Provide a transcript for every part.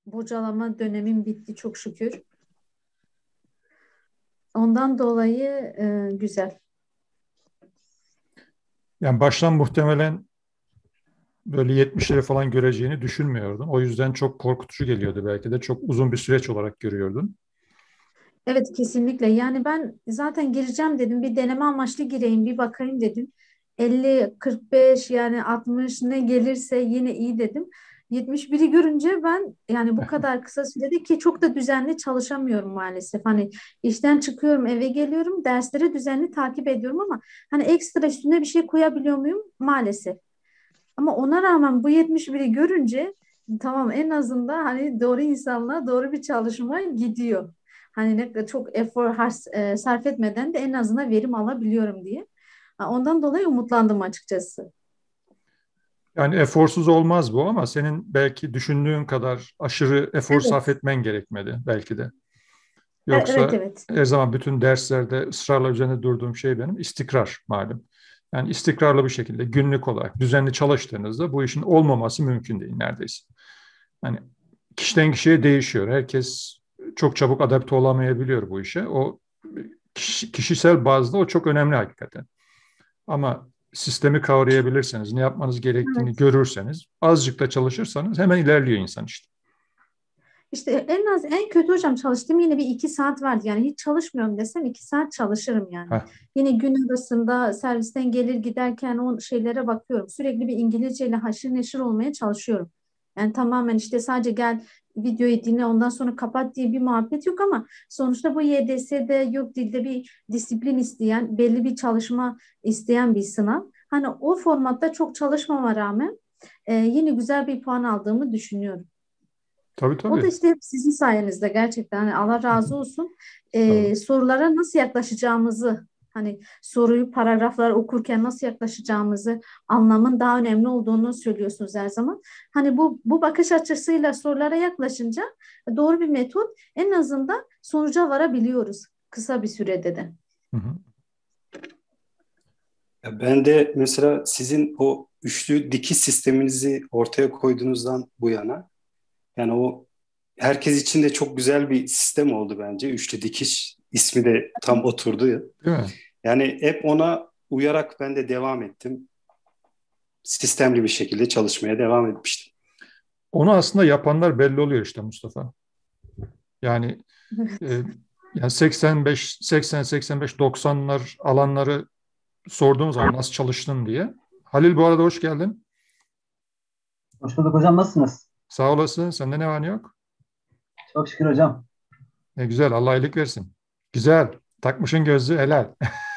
Bocalama dönemim bitti çok şükür. Ondan dolayı güzel. Yani baştan muhtemelen böyle 70'leri falan göreceğini düşünmüyordun. O yüzden çok korkutucu geliyordu belki de. Çok uzun bir süreç olarak görüyordun. Evet, kesinlikle. Yani ben zaten gireceğim dedim. Bir deneme amaçlı gireyim, bir bakayım dedim. 50, 45 yani 60 ne gelirse yine iyi dedim. 71'i görünce ben yani bu kadar kısa sürede ki çok da düzenli çalışamıyorum maalesef. Hani işten çıkıyorum, eve geliyorum, dersleri düzenli takip ediyorum ama hani ekstra üstüne bir şey koyabiliyor muyum? Maalesef. Ama ona rağmen bu 71'i görünce tamam, en azından hani doğru insanla doğru bir çalışma gidiyor. Hani ne kadar çok sarf etmeden de en azından verim alabiliyorum diye. Ondan dolayı umutlandım açıkçası. Yani eforsuz olmaz bu ama senin belki düşündüğün kadar aşırı efor sarf Evet. etmen gerekmedi belki de. Evet, Yoksa evet. her zaman bütün derslerde ısrarla üzerinde durduğum şey benim istikrar malum. Yani istikrarlı bir şekilde günlük olarak düzenli çalıştığınızda bu işin olmaması mümkün değil neredeyse. Yani kişiden kişiye değişiyor. Herkes çok çabuk adapte olamayabiliyor bu işe. O kişisel bazda o çok önemli hakikaten. Ama sistemi kavrayabilirseniz, ne yapmanız gerektiğini Evet. görürseniz, azıcık da çalışırsanız hemen ilerliyor insan işte. İşte en kötü hocam çalıştığım yine bir 2 saat vardı. Yani hiç çalışmıyorum desem 2 saat çalışırım yani. Heh, Yine gün arasında servisten gelir giderken o şeylere bakıyorum. Sürekli bir İngilizceyle haşır neşir olmaya çalışıyorum. Yani tamamen işte sadece gel videoyu dinle ondan sonra kapat diye bir muhabbet yok ama sonuçta bu YDS'de yok, dilde bir disiplin isteyen, belli bir çalışma isteyen bir sınav. Hani o formatta çok çalışmama rağmen yine güzel bir puan aldığımı düşünüyorum. tabii O da tabii. işte hep sizin sayenizde gerçekten. Hani Allah Hı razı hı, olsun. sağ olun. Sorulara nasıl yaklaşacağımızı, hani soruyu paragraflar okurken nasıl yaklaşacağımızı, anlamın daha önemli olduğunu söylüyorsunuz her zaman. Hani bu bakış açısıyla sorulara yaklaşınca doğru bir metot, en azından sonuca varabiliyoruz kısa bir sürede de. Hı hı. Ya ben de mesela sizin o üçlü dikiş sisteminizi ortaya koyduğunuzdan bu yana yani o herkes için de çok güzel bir sistem oldu bence. Üçlü dikiş ismi de tam oturdu. Değil mi? Yani hep ona uyarak ben de devam ettim. Sistemli bir şekilde çalışmaya devam etmiştim. Onu aslında yapanlar belli oluyor işte Mustafa. Yani e, yani 85, 80, 85, 90'lar alanları sorduğum zaman nasıl çalıştın diye. Halil bu arada hoş geldin. Hoş bulduk hocam, nasılsınız? Sağ olasın. Sende ne var ne yok? Çok şükür hocam. Ne güzel. Allah iyilik versin. Güzel. Takmışın gözlüğü helal.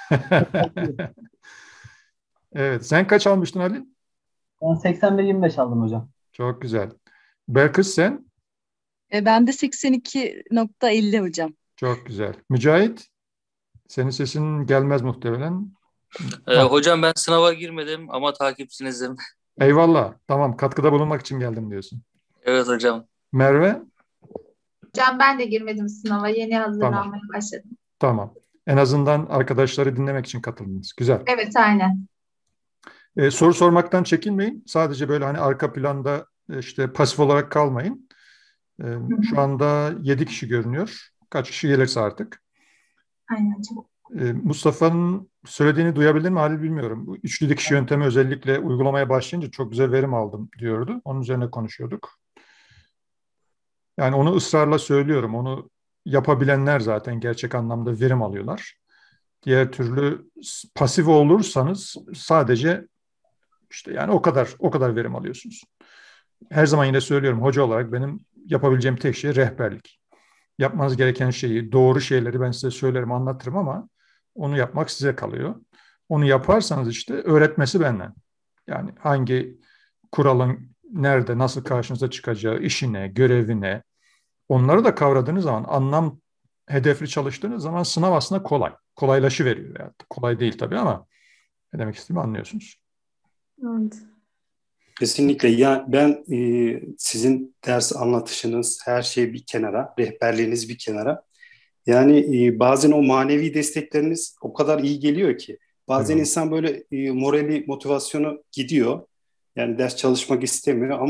Evet. Sen kaç almıştın Halil? Ben 81-25 aldım hocam. Çok güzel. Belkıs sen? Ben de 82,50 hocam. Çok güzel. Mücahit? Senin sesin gelmez muhtemelen. Hah, Hocam ben sınava girmedim ama takipçinizim. eyvallah. Tamam. Katkıda bulunmak için geldim diyorsun. Evet hocam. Merve? Hocam ben de girmedim sınava. Yeni Tamam. hazırlanmaya başladım. Tamam. En azından arkadaşları dinlemek için katıldınız. Güzel. Evet, aynen. Soru sormaktan çekinmeyin. Sadece böyle hani arka planda işte pasif olarak kalmayın. Hı Şu hı. anda 7 kişi görünüyor. Kaç kişi gelirse artık. Aynen hocam. Mustafa'nın söylediğini duyabildin mi Halil bilmiyorum. Bu üçlü dikiş yöntemi özellikle uygulamaya başlayınca çok güzel verim aldım diyordu. Onun üzerine konuşuyorduk. Yani onu ısrarla söylüyorum. Onu yapabilenler zaten gerçek anlamda verim alıyorlar. Diğer türlü pasif olursanız sadece işte yani o kadar verim alıyorsunuz. Her zaman yine söylüyorum hoca olarak benim yapabileceğim tek şey rehberlik. Yapmanız gereken şeyi, doğru şeyleri ben size söylerim, anlatırım ama onu yapmak size kalıyor. Onu yaparsanız işte öğretmesi benden. Yani hangi kuralın nerede, nasıl karşınıza çıkacağı, işine, görevine, onları da kavradığınız zaman, anlam hedefli çalıştığınız zaman sınav aslında kolay. Kolaylaşıveriyor yani. Kolay değil tabii ama ne demek istediğimi anlıyorsunuz. Evet. Kesinlikle. Ya ben sizin ders anlatışınız, her şey bir kenara, rehberliğiniz bir kenara. Yani bazen o manevi destekleriniz o kadar iyi geliyor ki. Bazen Eyvallah. insan böyle morali, motivasyonu gidiyor. Yani ders çalışmak istemiyor ama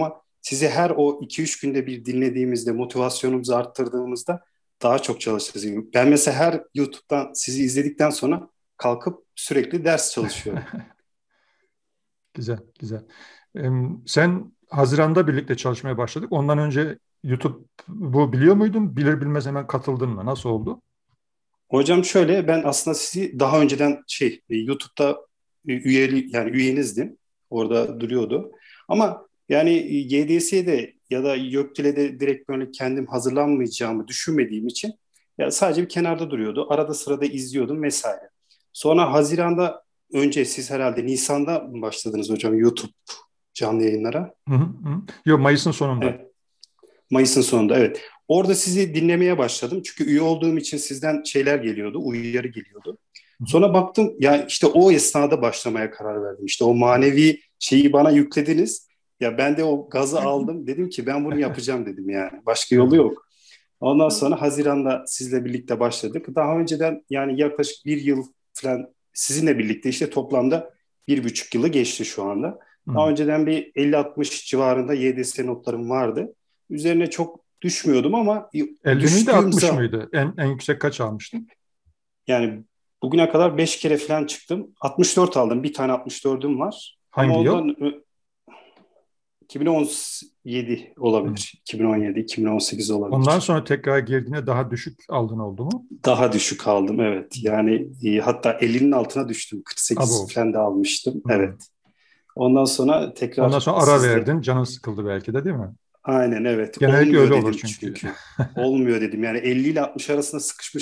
sizi her o 2-3 günde bir dinlediğimizde, motivasyonumuzu arttırdığımızda daha çok çalışırız. Ben mesela her YouTube'dan sizi izledikten sonra kalkıp sürekli ders çalışıyorum. Güzel, güzel. Sen Haziran'da birlikte çalışmaya başladık. Ondan önce YouTube bu biliyor muydun? Bilir bilmez hemen katıldın mı? Nasıl oldu? Hocam şöyle, ben aslında sizi daha önceden YouTube'da yani üyenizdim. Orada duruyordu. Ama yani YDS'de ya da YÖKDİL'e direkt böyle kendim hazırlanmayacağımı düşünmediğim için ya sadece bir kenarda duruyordu. Arada sırada izliyordum vesaire. Sonra Haziran'da, önce siz herhalde Nisan'da mı başladınız hocam YouTube canlı yayınlara? Hı hı, hı. Yok, Mayıs'ın sonunda. Evet. Mayıs'ın sonunda, evet. Orada sizi dinlemeye başladım. Çünkü üye olduğum için sizden şeyler geliyordu, uyarı geliyordu. Sonra baktım ya, işte o esnada başlamaya karar verdim. İşte o manevi şeyi bana yüklediniz. Ya ben de o gazı aldım. Dedim ki ben bunu yapacağım dedim yani. Başka yolu yok. Ondan sonra Haziran'da sizle birlikte başladık. Daha önceden yani yaklaşık bir yıl falan sizinle birlikte, işte toplamda 1,5 yılı geçti şu anda. Daha önceden bir 50-60 civarında YDS notlarım vardı. Üzerine çok düşmüyordum ama 50 miydi, düştüğüm 60 zaman, mıydı? En yüksek kaç almıştın? yani bugüne kadar 5 kere falan çıktım. 64 aldım. Bir tane 64'üm var. Ama Hangi yıl? ondan 2017 olabilir. 2017, 2018 Ondan olabilir. sonra tekrar girdiğinde daha düşük aldın oldu mu? Daha düşük aldım, evet. Yani hatta 50'nin altına düştüm. 48 Abo. falan da almıştım. Hmm. Evet. Ondan sonra Ondan tekrar sonra ara sizle, verdin. Canın sıkıldı belki de, değil mi? aynen evet, Genellikle olmuyor öyle olur dedim çünkü. çünkü. Olmuyor dedim. Yani 50 ile 60 arasında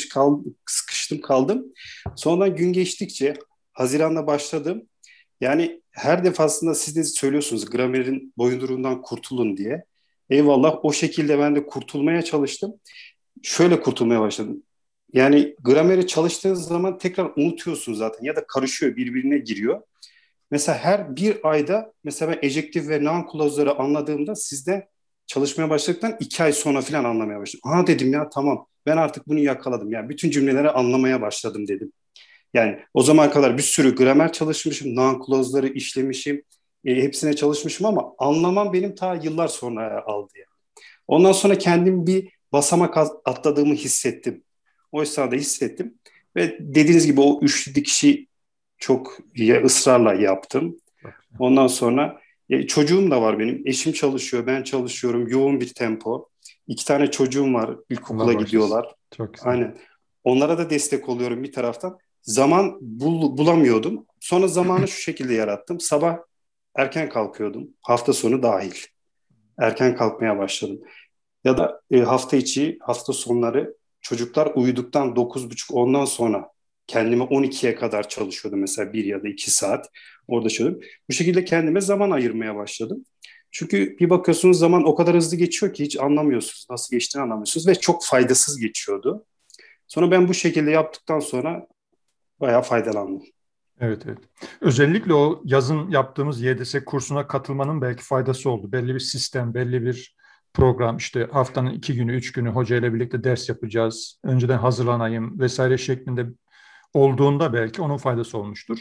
sıkıştım kaldım. Sonradan gün geçtikçe Haziran'da başladım. Yani her defasında siz de söylüyorsunuz gramerin boyunduruluğundan kurtulun diye. Eyvallah, o şekilde ben de kurtulmaya çalıştım. Şöyle kurtulmaya başladım. Yani grameri çalıştığınız zaman tekrar unutuyorsunuz zaten ya da karışıyor, birbirine giriyor. Mesela her bir ayda mesela ben ejective ve noun clause'ları anladığımda sizde çalışmaya başladıktan 2 ay sonra falan anlamaya başladım. Ha dedim ya, tamam, ben artık bunu yakaladım. Yani bütün cümleleri anlamaya başladım dedim. Yani o zamana kadar bir sürü gramer çalışmışım, noun clause'ları işlemişim, hepsine çalışmışım ama anlamam benim ta yıllar sonra aldı yani. Ondan sonra kendim bir basamak atladığımı hissettim. O esnada hissettim ve dediğiniz gibi o üçlü dikişi çok ısrarla yaptım. Ondan sonra çocuğum da var benim. Eşim çalışıyor, ben çalışıyorum. Yoğun bir tempo. 2 tane çocuğum var, ilkokula Allah başlasın. gidiyorlar. Çok güzel. Aynen. Onlara da destek oluyorum bir taraftan. Zaman bulamıyordum. Sonra zamanı şu şekilde yarattım. Sabah erken kalkıyordum. Hafta sonu dahil. Erken kalkmaya başladım. Ya da hafta içi, hafta sonları çocuklar uyuduktan 9.30, ondan sonra kendime 12'ye kadar çalışıyordum. Mesela 1 ya da 2 saat orada çalışıyordum. Bu şekilde kendime zaman ayırmaya başladım. Çünkü bir bakıyorsunuz zaman o kadar hızlı geçiyor ki hiç anlamıyorsunuz. Nasıl geçtiğini anlamıyorsunuz ve çok faydasız geçiyordu. Sonra ben bu şekilde yaptıktan sonra bayağı faydalandım. Evet, evet. Özellikle o yazın yaptığımız YDS kursuna katılmanın belki faydası oldu. Belli bir sistem, belli bir program, işte haftanın 2 günü, 3 günü hocayla birlikte ders yapacağız. Önceden hazırlanayım vesaire şeklinde olduğunda belki onun faydası olmuştur.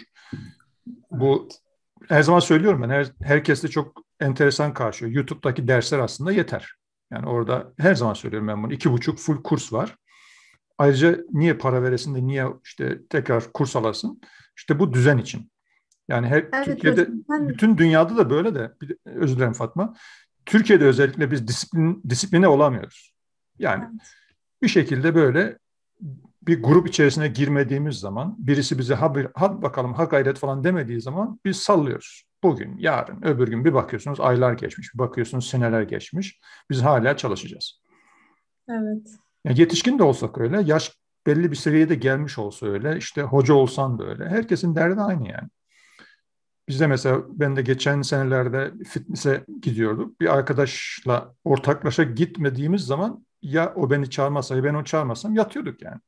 Bu her zaman söylüyorum ben, herkes de çok enteresan karşılıyor. YouTube'daki dersler aslında yeter. Yani orada her zaman söylüyorum ben bunu. 2,5 full kurs var. Ayrıca niye para veresin de niye işte tekrar kurs alasın? İşte bu düzen için. Yani Evet Türkiye'de, hocam. Ben bütün dünyada da böyle de, özür dilerim Fatma. Türkiye'de özellikle biz disipline olamıyoruz. Yani evet. bir şekilde böyle bir grup içerisine girmediğimiz zaman, birisi bize hadi bakalım ha gayret falan demediği zaman biz sallıyoruz. Bugün, yarın, öbür gün bir bakıyorsunuz aylar geçmiş, bir bakıyorsunuz seneler geçmiş. Biz hala çalışacağız. Evet. Yani yetişkin de olsak öyle, yaş belli bir seviyede gelmiş olsa öyle, işte hoca olsan da öyle. Herkesin derdi aynı yani. Bizde mesela, ben de geçen senelerde fitness'e gidiyorduk. Bir arkadaşla ortaklaşa gitmediğimiz zaman ya o beni çağırmazsa ya ben onu çağırmasam yatıyorduk yani.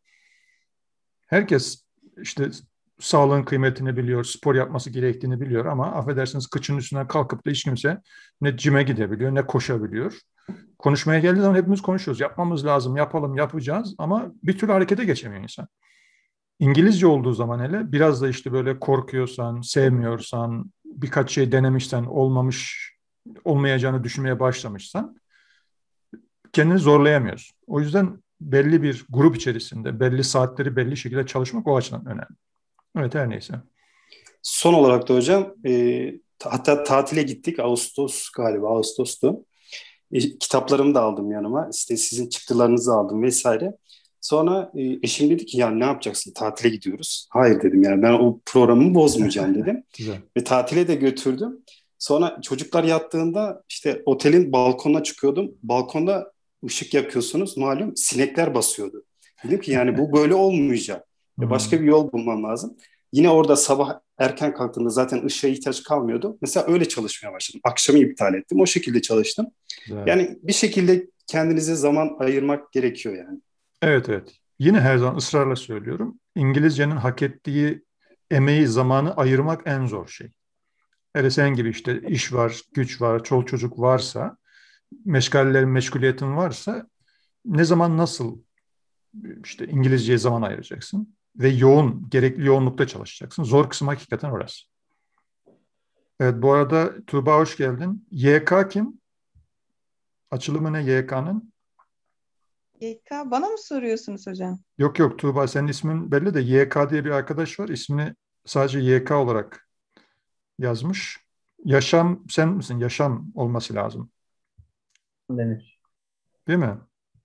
Herkes işte sağlığın kıymetini biliyor, spor yapması gerektiğini biliyor ama affedersiniz kıçının üstünden kalkıp da hiç kimse ne cime gidebiliyor ne koşabiliyor. Konuşmaya geldiği zaman hepimiz konuşuyoruz. Yapmamız lazım, yapalım, yapacağız ama bir türlü harekete geçemiyor insan. İngilizce olduğu zaman hele biraz da işte böyle korkuyorsan, sevmiyorsan, birkaç şey denemişsen olmamış olmayacağını düşünmeye başlamışsan kendini zorlayamıyorsun. O yüzden belli bir grup içerisinde belli saatleri belli şekilde çalışmak o açıdan önemli. Evet, her neyse. Son olarak da hocam hatta tatile gittik. Ağustos galiba, Ağustos'tu. Kitaplarımı da aldım yanıma. İşte sizin çıktılarınızı aldım vesaire. Sonra eşim dedi ki ya ne yapacaksın? Tatile gidiyoruz. Hayır dedim, yani ben o programımı bozmayacağım dedim. Güzel. Ve tatile de götürdüm. Sonra çocuklar yattığında işte otelin balkonuna çıkıyordum. Balkonda ışık yakıyorsunuz. Malum sinekler basıyordu. Dedim ki yani bu böyle olmayacak. Başka bir yol bulmam lazım. Yine orada sabah erken kalktığımda zaten ışığa ihtiyaç kalmıyordu. Mesela öyle çalışmaya başladım. Akşamı iptal ettim. O şekilde çalıştım. Güzel. Yani bir şekilde kendinize zaman ayırmak gerekiyor yani. Evet, evet. Yine her zaman ısrarla söylüyorum. İngilizcenin hak ettiği emeği, zamanı ayırmak en zor şey. Hele senin gibi işte iş var, güç var, çoluk çocuk varsa, meşguliyetin varsa ne zaman nasıl işte İngilizceye zaman ayıracaksın ve gerekli yoğunlukta çalışacaksın. Zor kısım hakikaten orası. Evet, bu arada Tuğba hoş geldin. YK kim? Açılımı ne YK'nın? YK bana mı soruyorsunuz hocam? Yok yok Tuğba, senin ismin belli de YK diye bir arkadaş var. İsmini sadece YK olarak yazmış. Yaşam sen misin? Yaşam olması lazım. Denir. Değil mi?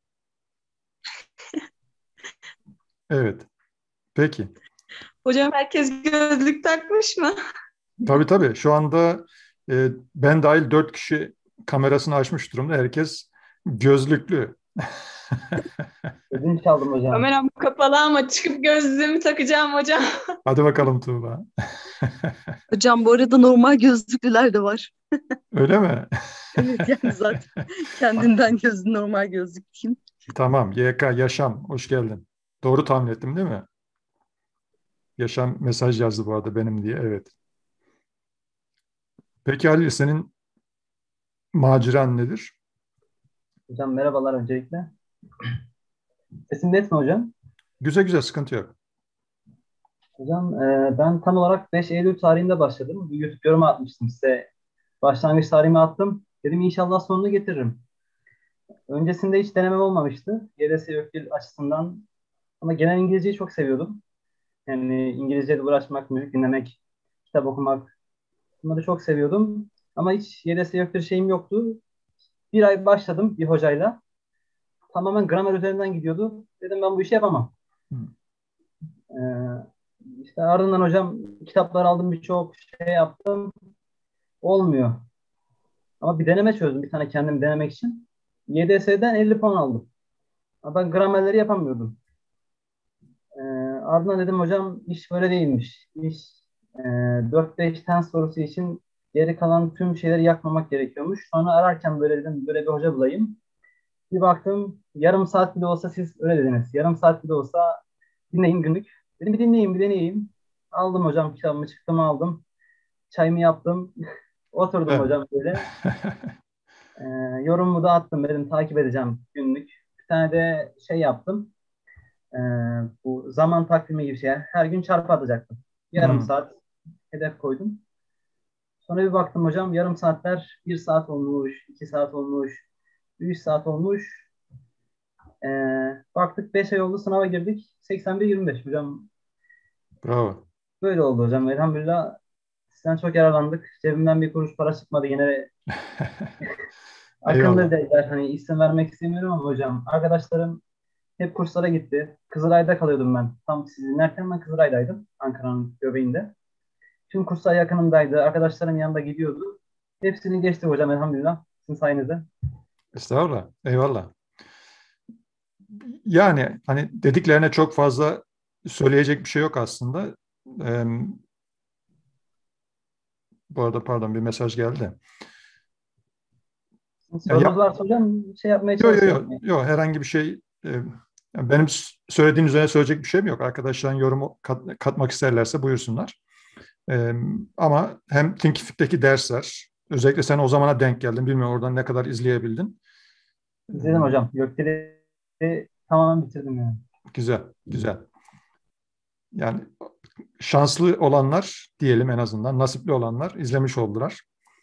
Evet. Peki. Hocam herkes gözlük takmış mı? Tabii tabii. Şu anda ben dahil 4 kişi kamerasını açmış durumda. Herkes gözlüklü. Ödünç aldım hocam. Kameram kapalı ama çıkıp gözlüğümü takacağım hocam. Hadi bakalım Tuğba. Hocam bu arada normal gözlüklüler de var. Öyle mi? Evet, yani zaten kendimden normal gözlüklüyüm. Tamam. YK Yaşam. Hoş geldin. Doğru tahmin ettim değil mi? Yaşam mesaj yazdı bu arada benim diye. Evet. Peki Halil, senin maceran nedir? Hocam merhabalar öncelikle. Sesim net mi hocam? Güzel güzel, sıkıntı yok. Hocam ben tam olarak 5 Eylül tarihinde başladım. Bir YouTube yorumu atmıştım size. Başlangıç tarihimi attım. Dedim inşallah sonunu getiririm. Öncesinde hiç denemem olmamıştı. YDS YÖKDİL açısından. Ama genel İngilizceyi çok seviyordum. Yani İngilizceyle uğraşmak, müzik dinlemek, kitap okumak. Bunları çok seviyordum. Ama hiç YDS YÖKDİL şeyim yoktu. Bir ay başladım bir hocayla. Tamamen gramer üzerinden gidiyordu. Dedim ben bu işi yapamam. Ee, işte ardından hocam kitaplar aldım, birçok şey yaptım. Olmuyor. Ama bir deneme çözdüm. Bir tane kendim denemek için. YDS'den 50 puan aldım. Ama ben gramerleri yapamıyordum. Ee, ardından dedim hocam iş böyle değilmiş. İş 4-5 tane sorusu için geri kalan tüm şeyleri yakmamak gerekiyormuş. Sonra ararken böyle dedim böyle bir hoca bulayım. Bir baktım yarım saat bile olsa siz öyle dediniz. Yarım saat bile olsa dinleyin günlük. Dedim bir dinleyeyim bir deneyeyim. Aldım hocam kitabımı çıktım aldım. Çayımı yaptım. Oturdum Evet. hocam böyle. Ee, yorumumu da attım. Dedim takip edeceğim günlük. Bir tane de şey yaptım. Ee, bu zaman takvimi gibi şey. Her gün çarpı atacaktım. Yarım saat hedef koydum. Sonra bir baktım hocam yarım saatler 1 saat olmuş, 2 saat olmuş, 3 saat olmuş. Baktık 5 ay oldu sınava girdik. 81-25 hocam. Bravo. Böyle oldu hocam. Elhamdülillah sizden çok yararlandık. Cebimden bir kuruş para çıkmadı yine. Akıllı Eyvallah. dediler. Hani isim vermek istemiyorum ama hocam. Arkadaşlarım hep kurslara gitti. Kızılay'da kalıyordum ben. Tam sizi dinlerken ben Kızılay'daydım. Ankara'nın göbeğinde. Tüm kurslar yakınımdaydı. Arkadaşlarım yanında gidiyordu. Hepsini geçti hocam elhamdülillah. Sizin sayenizde. Estağfurullah. Eyvallah. Yani hani dediklerine çok fazla söyleyecek bir şey yok aslında. Ee, bu arada pardon, bir mesaj geldi. Sorunuz varsa hocam şey yapmaya Yok yok çalışıyorum. yok. Yok, herhangi bir şey benim söylediğin üzerine söyleyecek bir şeyim yok. Arkadaşların yorumu katmak isterlerse buyursunlar. Ama hem Thinkific'teki dersler, özellikle sen o zamana denk geldin. Bilmiyorum oradan ne kadar izleyebildin. İzledim hocam. Gökdil'i tamamen bitirdim yani. Güzel, güzel. Yani şanslı olanlar diyelim, en azından nasipli olanlar izlemiş oldular.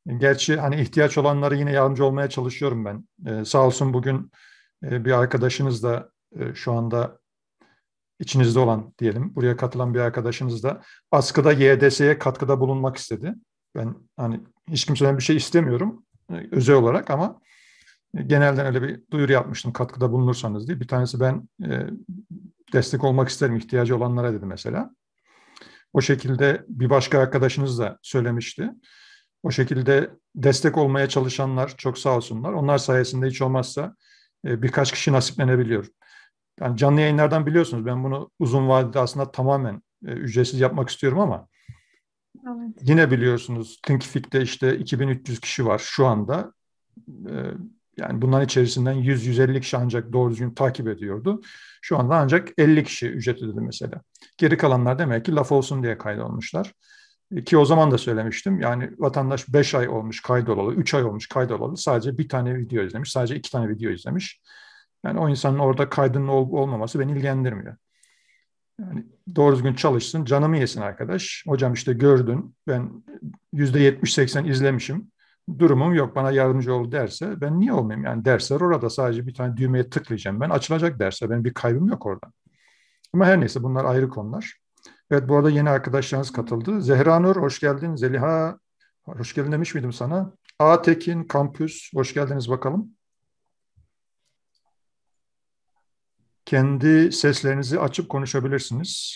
Gerçi hani ihtiyaç olanlara yine yardımcı olmaya çalışıyorum ben. Sağ olsun bugün bir arkadaşınız da şu anda içinizde olan diyelim, buraya katılan bir arkadaşınız da askıda YDS'ye katkıda bulunmak istedi. Ben hani hiç kimseden bir şey istemiyorum özel olarak ama genelden öyle bir duyuru yapmıştım katkıda bulunursanız diye. Bir tanesi ben destek olmak isterim ihtiyacı olanlara dedi mesela. O şekilde bir başka arkadaşınız da söylemişti. O şekilde destek olmaya çalışanlar çok sağ olsunlar. Onlar sayesinde hiç olmazsa birkaç kişi nasiplenebiliyor. Yani canlı yayınlardan biliyorsunuz ben bunu uzun vadede aslında tamamen ücretsiz yapmak istiyorum ama Evet. yine biliyorsunuz Thinkific'te işte 2300 kişi var şu anda. E, Yani bunların içerisinden 100-150 kişi ancak doğru düzgün takip ediyordu. Şu anda ancak 50 kişi ücret ödedi mesela. Geri kalanlar demek ki laf olsun diye kaydolmuşlar. Ki o zaman da söylemiştim. Yani vatandaş 5 ay olmuş kaydolalı, 3 ay olmuş kaydolalı. Sadece bir tane video izlemiş, sadece 2 tane video izlemiş. Yani o insanın orada kaydının olup olmaması beni ilgilendirmiyor. Yani doğru düzgün çalışsın, canımı yesin arkadaş. Hocam işte gördün, ben %70-80 izlemişim. Durumum yok, bana yardımcı ol derse ben niye olmayayım? Yani dersler orada sadece bir tane düğmeye tıklayacağım. Ben açılacak derse benim bir kaybım yok orada. Ama her neyse bunlar ayrı konular. Evet bu arada yeni arkadaşlarınız katıldı. Zehra Nur hoş geldin. Zeliha hoş geldin demiş miydim sana? A Tekin Kampüs hoş geldiniz bakalım. Kendi seslerinizi açıp konuşabilirsiniz.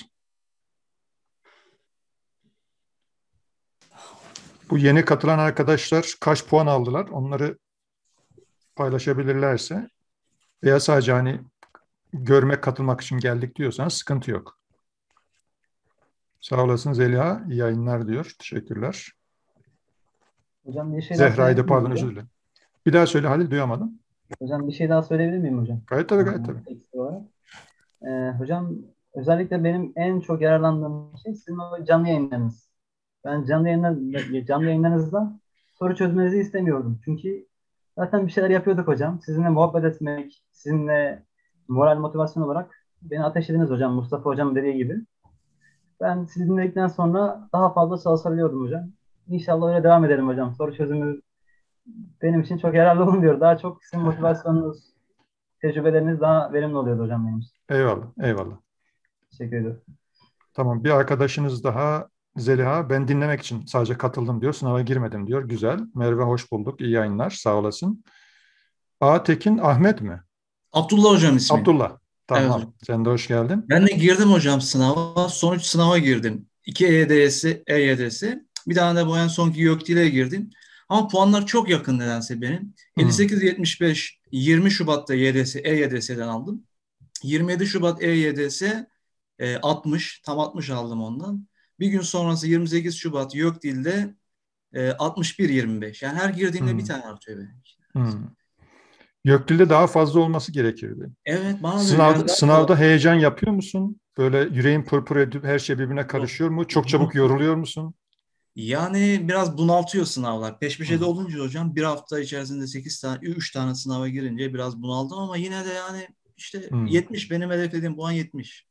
Bu yeni katılan arkadaşlar kaç puan aldılar? Onları paylaşabilirlerse veya sadece hani görmek, katılmak için geldik diyorsanız sıkıntı yok. Sağ olasın Zeliha. İyi yayınlar diyor. Teşekkürler. Hocam bir şey daha Zehra'yı da söyleyebilir miyim pardon özür hocam? dilerim. Bir daha söyle Halil duyamadım. Hocam bir şey daha söyleyebilir miyim hocam? Gayet tabii gayet tabii. Ekstra olarak. Hocam özellikle benim en çok yararlandığım şey sizin o canlı yayınlarınız. Ben canlı yayınlarınızda soru çözmenizi istemiyordum. Çünkü zaten bir şeyler yapıyorduk hocam. Sizinle muhabbet etmek, sizinle moral motivasyon olarak beni ateşlediniz hocam. Mustafa hocam dediği gibi. Ben sizi dinledikten sonra daha fazla çalışabiliyordum hocam. İnşallah öyle devam edelim hocam. Soru çözümü benim için çok yararlı olmuyor. Daha çok sizin motivasyonunuz, tecrübeleriniz daha verimli oluyordu hocam benim için. Eyvallah, eyvallah. Teşekkür ederim. Tamam, bir arkadaşınız daha Zeliha, ben dinlemek için sadece katıldım diyor, sınava girmedim diyor. Güzel. Merve hoş bulduk, iyi yayınlar, sağ olasın. A Tekin Ahmet mi? Abdullah hocam ismi. Abdullah. Evet Tamam, hocam. sen de hoş geldin. Ben de girdim hocam sınava. Sonuç sınava girdim. 2 EYDS. Bir tane de bu en sonki YÖKDİL'e girdim. Ama puanlar çok yakın nedense benim. 58-75 20 Şubat'ta EYDS'den aldım. 27 Şubat EYDS 60. Tam 60 aldım ondan. Bir gün sonrası 28 Şubat YÖKDİL'de 61-25. Yani her girdiğimde bir tane artıyor benim. YÖKDİL'de daha fazla olması gerekirdi. Evet bana da yani Sınavda heyecan yapıyor musun? Böyle yüreğin pırpır edip her şey birbirine karışıyor mu? Çok çabuk yoruluyor musun? Yani biraz bunaltıyor sınavlar. Peş peşe de olunca hocam bir hafta içerisinde 8 tane, 3 tane sınava girince biraz bunaldım ama yine de yani işte 70 benim hedeflediğim puan 70.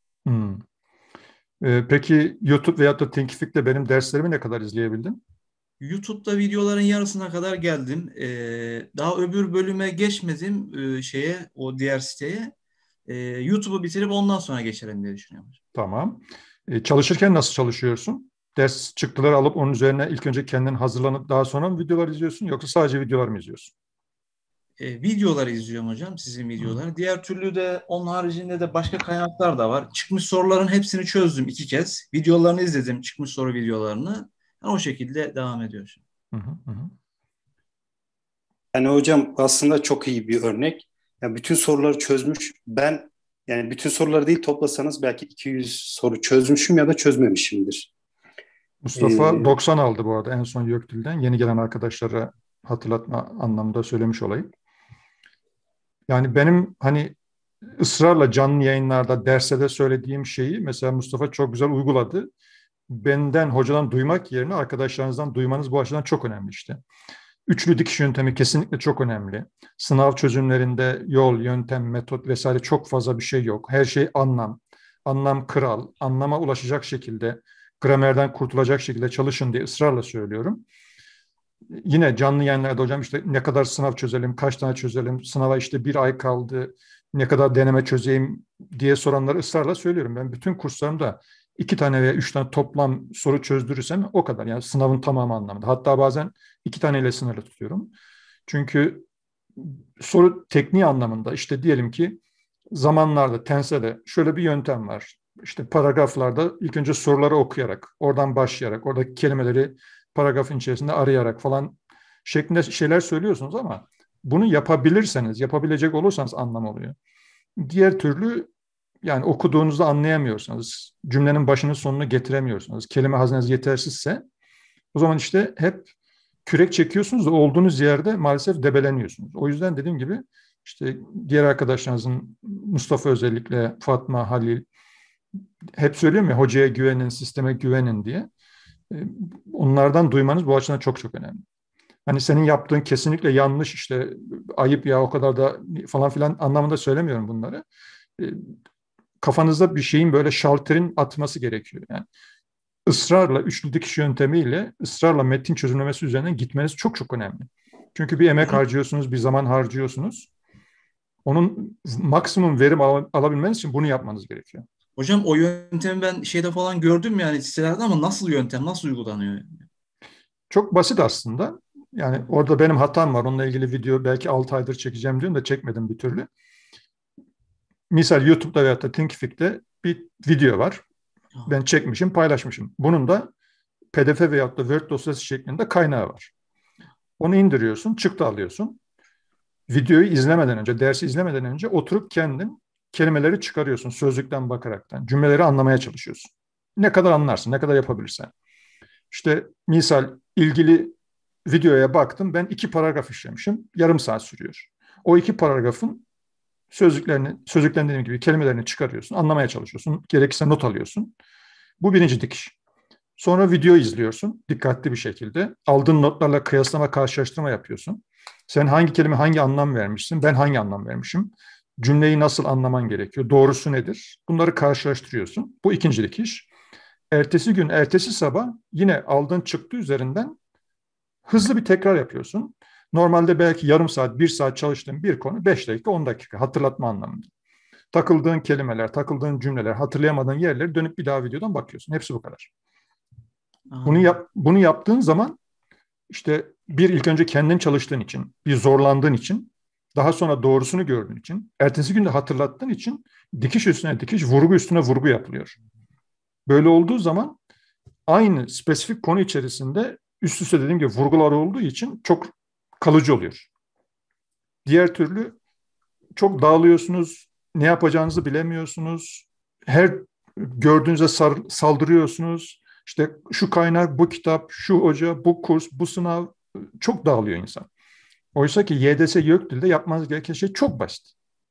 Peki YouTube veyahut da Thinkific'te benim derslerimi ne kadar izleyebildin? YouTube'da videoların yarısına kadar geldim. Daha öbür bölüme geçmedim o diğer siteye. YouTube'u bitirip ondan sonra geçerim diye düşünüyorum. Tamam. Çalışırken nasıl çalışıyorsun? Ders çıktıları alıp onun üzerine ilk önce kendin hazırlanıp daha sonra mı videolar izliyorsun yoksa sadece videolar mı izliyorsun? Videoları izliyorum hocam, sizin videoları. Diğer türlü de onun haricinde de başka kaynaklar da var. Çıkmış soruların hepsini çözdüm 2 kez. Videolarını izledim, çıkmış soru videolarını. Yani o şekilde devam ediyor. Yani hocam aslında çok iyi bir örnek. Yani bütün soruları çözmüş. Ben yani bütün soruları değil toplasanız belki 200 soru çözmüşüm ya da çözmemişimdir. Mustafa 90 aldı bu arada en son YÖKDİL'den. Yeni gelen arkadaşlara hatırlatma anlamında söylemiş olayım. Yani benim hani ısrarla canlı yayınlarda, derste de söylediğim şeyi mesela Mustafa çok güzel uyguladı. Benden, hocadan duymak yerine arkadaşlarınızdan duymanız bu açıdan çok önemli işte. Üçlü dikiş yöntemi kesinlikle çok önemli. Sınav çözümlerinde yol, yöntem, metot vesaire çok fazla bir şey yok. Her şey anlam. Anlam kral. Anlama ulaşacak şekilde, gramerden kurtulacak şekilde çalışın diye ısrarla söylüyorum. yine canlı yayınlarda hocam işte ne kadar sınav çözelim, kaç tane çözelim, sınava işte bir ay kaldı, ne kadar deneme çözeyim diye soranları ısrarla söylüyorum. Ben bütün kurslarımda 2 tane veya 3 tane toplam soru çözdürürsem o kadar. Yani sınavın tamamı anlamında. Hatta bazen 2 taneyle sınırlı tutuyorum. Çünkü soru tekniği anlamında işte diyelim ki zamanlarda, tensede şöyle bir yöntem var. İşte paragraflarda ilk önce soruları okuyarak, oradan başlayarak, oradaki kelimeleri paragrafın içerisinde arayarak falan şeklinde şeyler söylüyorsunuz ama bunu yapabilirseniz, yapabilecek olursanız anlam oluyor. Diğer türlü yani okuduğunuzda anlayamıyorsanız, cümlenin başını sonunu getiremiyorsanız, kelime hazineniz yetersizse o zaman işte hep kürek çekiyorsunuz da olduğunuz yerde maalesef debeleniyorsunuz. O yüzden dediğim gibi işte diğer arkadaşlarınızın Mustafa özellikle Fatma, Halil hep söylüyorum ya hocaya güvenin, sisteme güvenin diye. Onlardan duymanız bu açıdan çok çok önemli. Hani senin yaptığın kesinlikle yanlış işte ayıp ya o kadar da falan filan anlamında söylemiyorum bunları. Kafanızda bir şeyin böyle şalterin atması gerekiyor. Yani ısrarla üçlü dikiş yöntemiyle ısrarla metin çözümlemesi üzerinden gitmeniz çok çok önemli. Çünkü bir emek harcıyorsunuz, bir zaman harcıyorsunuz. Onun maksimum verim alabilmeniz için bunu yapmanız gerekiyor. Hocam o yöntemi ben şeyde falan gördüm yani sitelerde ama nasıl yöntem, nasıl uygulanıyor? Çok basit aslında. Yani orada benim hatam var. Onunla ilgili video belki 6 aydır çekeceğim diyorum da çekmedim bir türlü. Misal YouTube'da veyahut da Thinkific'te bir video var. Ben çekmişim, paylaşmışım. Bunun da PDF veyahut da Word dosyası şeklinde kaynağı var. Onu indiriyorsun, çıktı alıyorsun. Videoyu izlemeden önce, dersi izlemeden önce oturup kendin kelimeleri çıkarıyorsun sözlükten bakaraktan. Cümleleri anlamaya çalışıyorsun. Ne kadar anlarsın, ne kadar yapabilirsen. İşte misal ilgili videoya baktım, ben 2 paragraf işlemişim, yarım saat sürüyor. O 2 paragrafın sözlüklerini dediğim gibi kelimelerini çıkarıyorsun, anlamaya çalışıyorsun, gerekirse not alıyorsun. Bu birinci dikiş. Sonra video izliyorsun dikkatli bir şekilde. Aldığın notlarla kıyaslama, karşılaştırma yapıyorsun. Sen hangi kelime hangi anlam vermişsin, ben hangi anlam vermişim? Cümleyi nasıl anlaman gerekiyor? Doğrusu nedir? Bunları karşılaştırıyorsun. Bu ikinci dikiş. Ertesi gün, ertesi sabah yine aldığın çıktı üzerinden hızlı bir tekrar yapıyorsun. Normalde belki yarım saat, 1 saat çalıştığın bir konu 5 dakika, 10 dakika hatırlatma anlamında. Takıldığın kelimeler, takıldığın cümleler, hatırlayamadığın yerleri dönüp bir daha videodan bakıyorsun. Hepsi bu kadar. Bunu yaptığın zaman işte ilk önce kendin çalıştığın için, bir zorlandığın için, daha sonra doğrusunu gördüğün için, ertesi günde hatırlattığın için dikiş üstüne dikiş, vurgu üstüne vurgu yapılıyor. Böyle olduğu zaman aynı spesifik konu içerisinde üst üste dediğim gibi vurgular olduğu için çok kalıcı oluyor. Diğer türlü çok dağılıyorsunuz, ne yapacağınızı bilemiyorsunuz, her gördüğünüze saldırıyorsunuz. İşte şu kaynak, bu kitap, şu hoca, bu kurs, bu sınav çok dağılıyor insan. Oysa ki YDS YÖKDİL'de yapmanız gereken şey çok basit.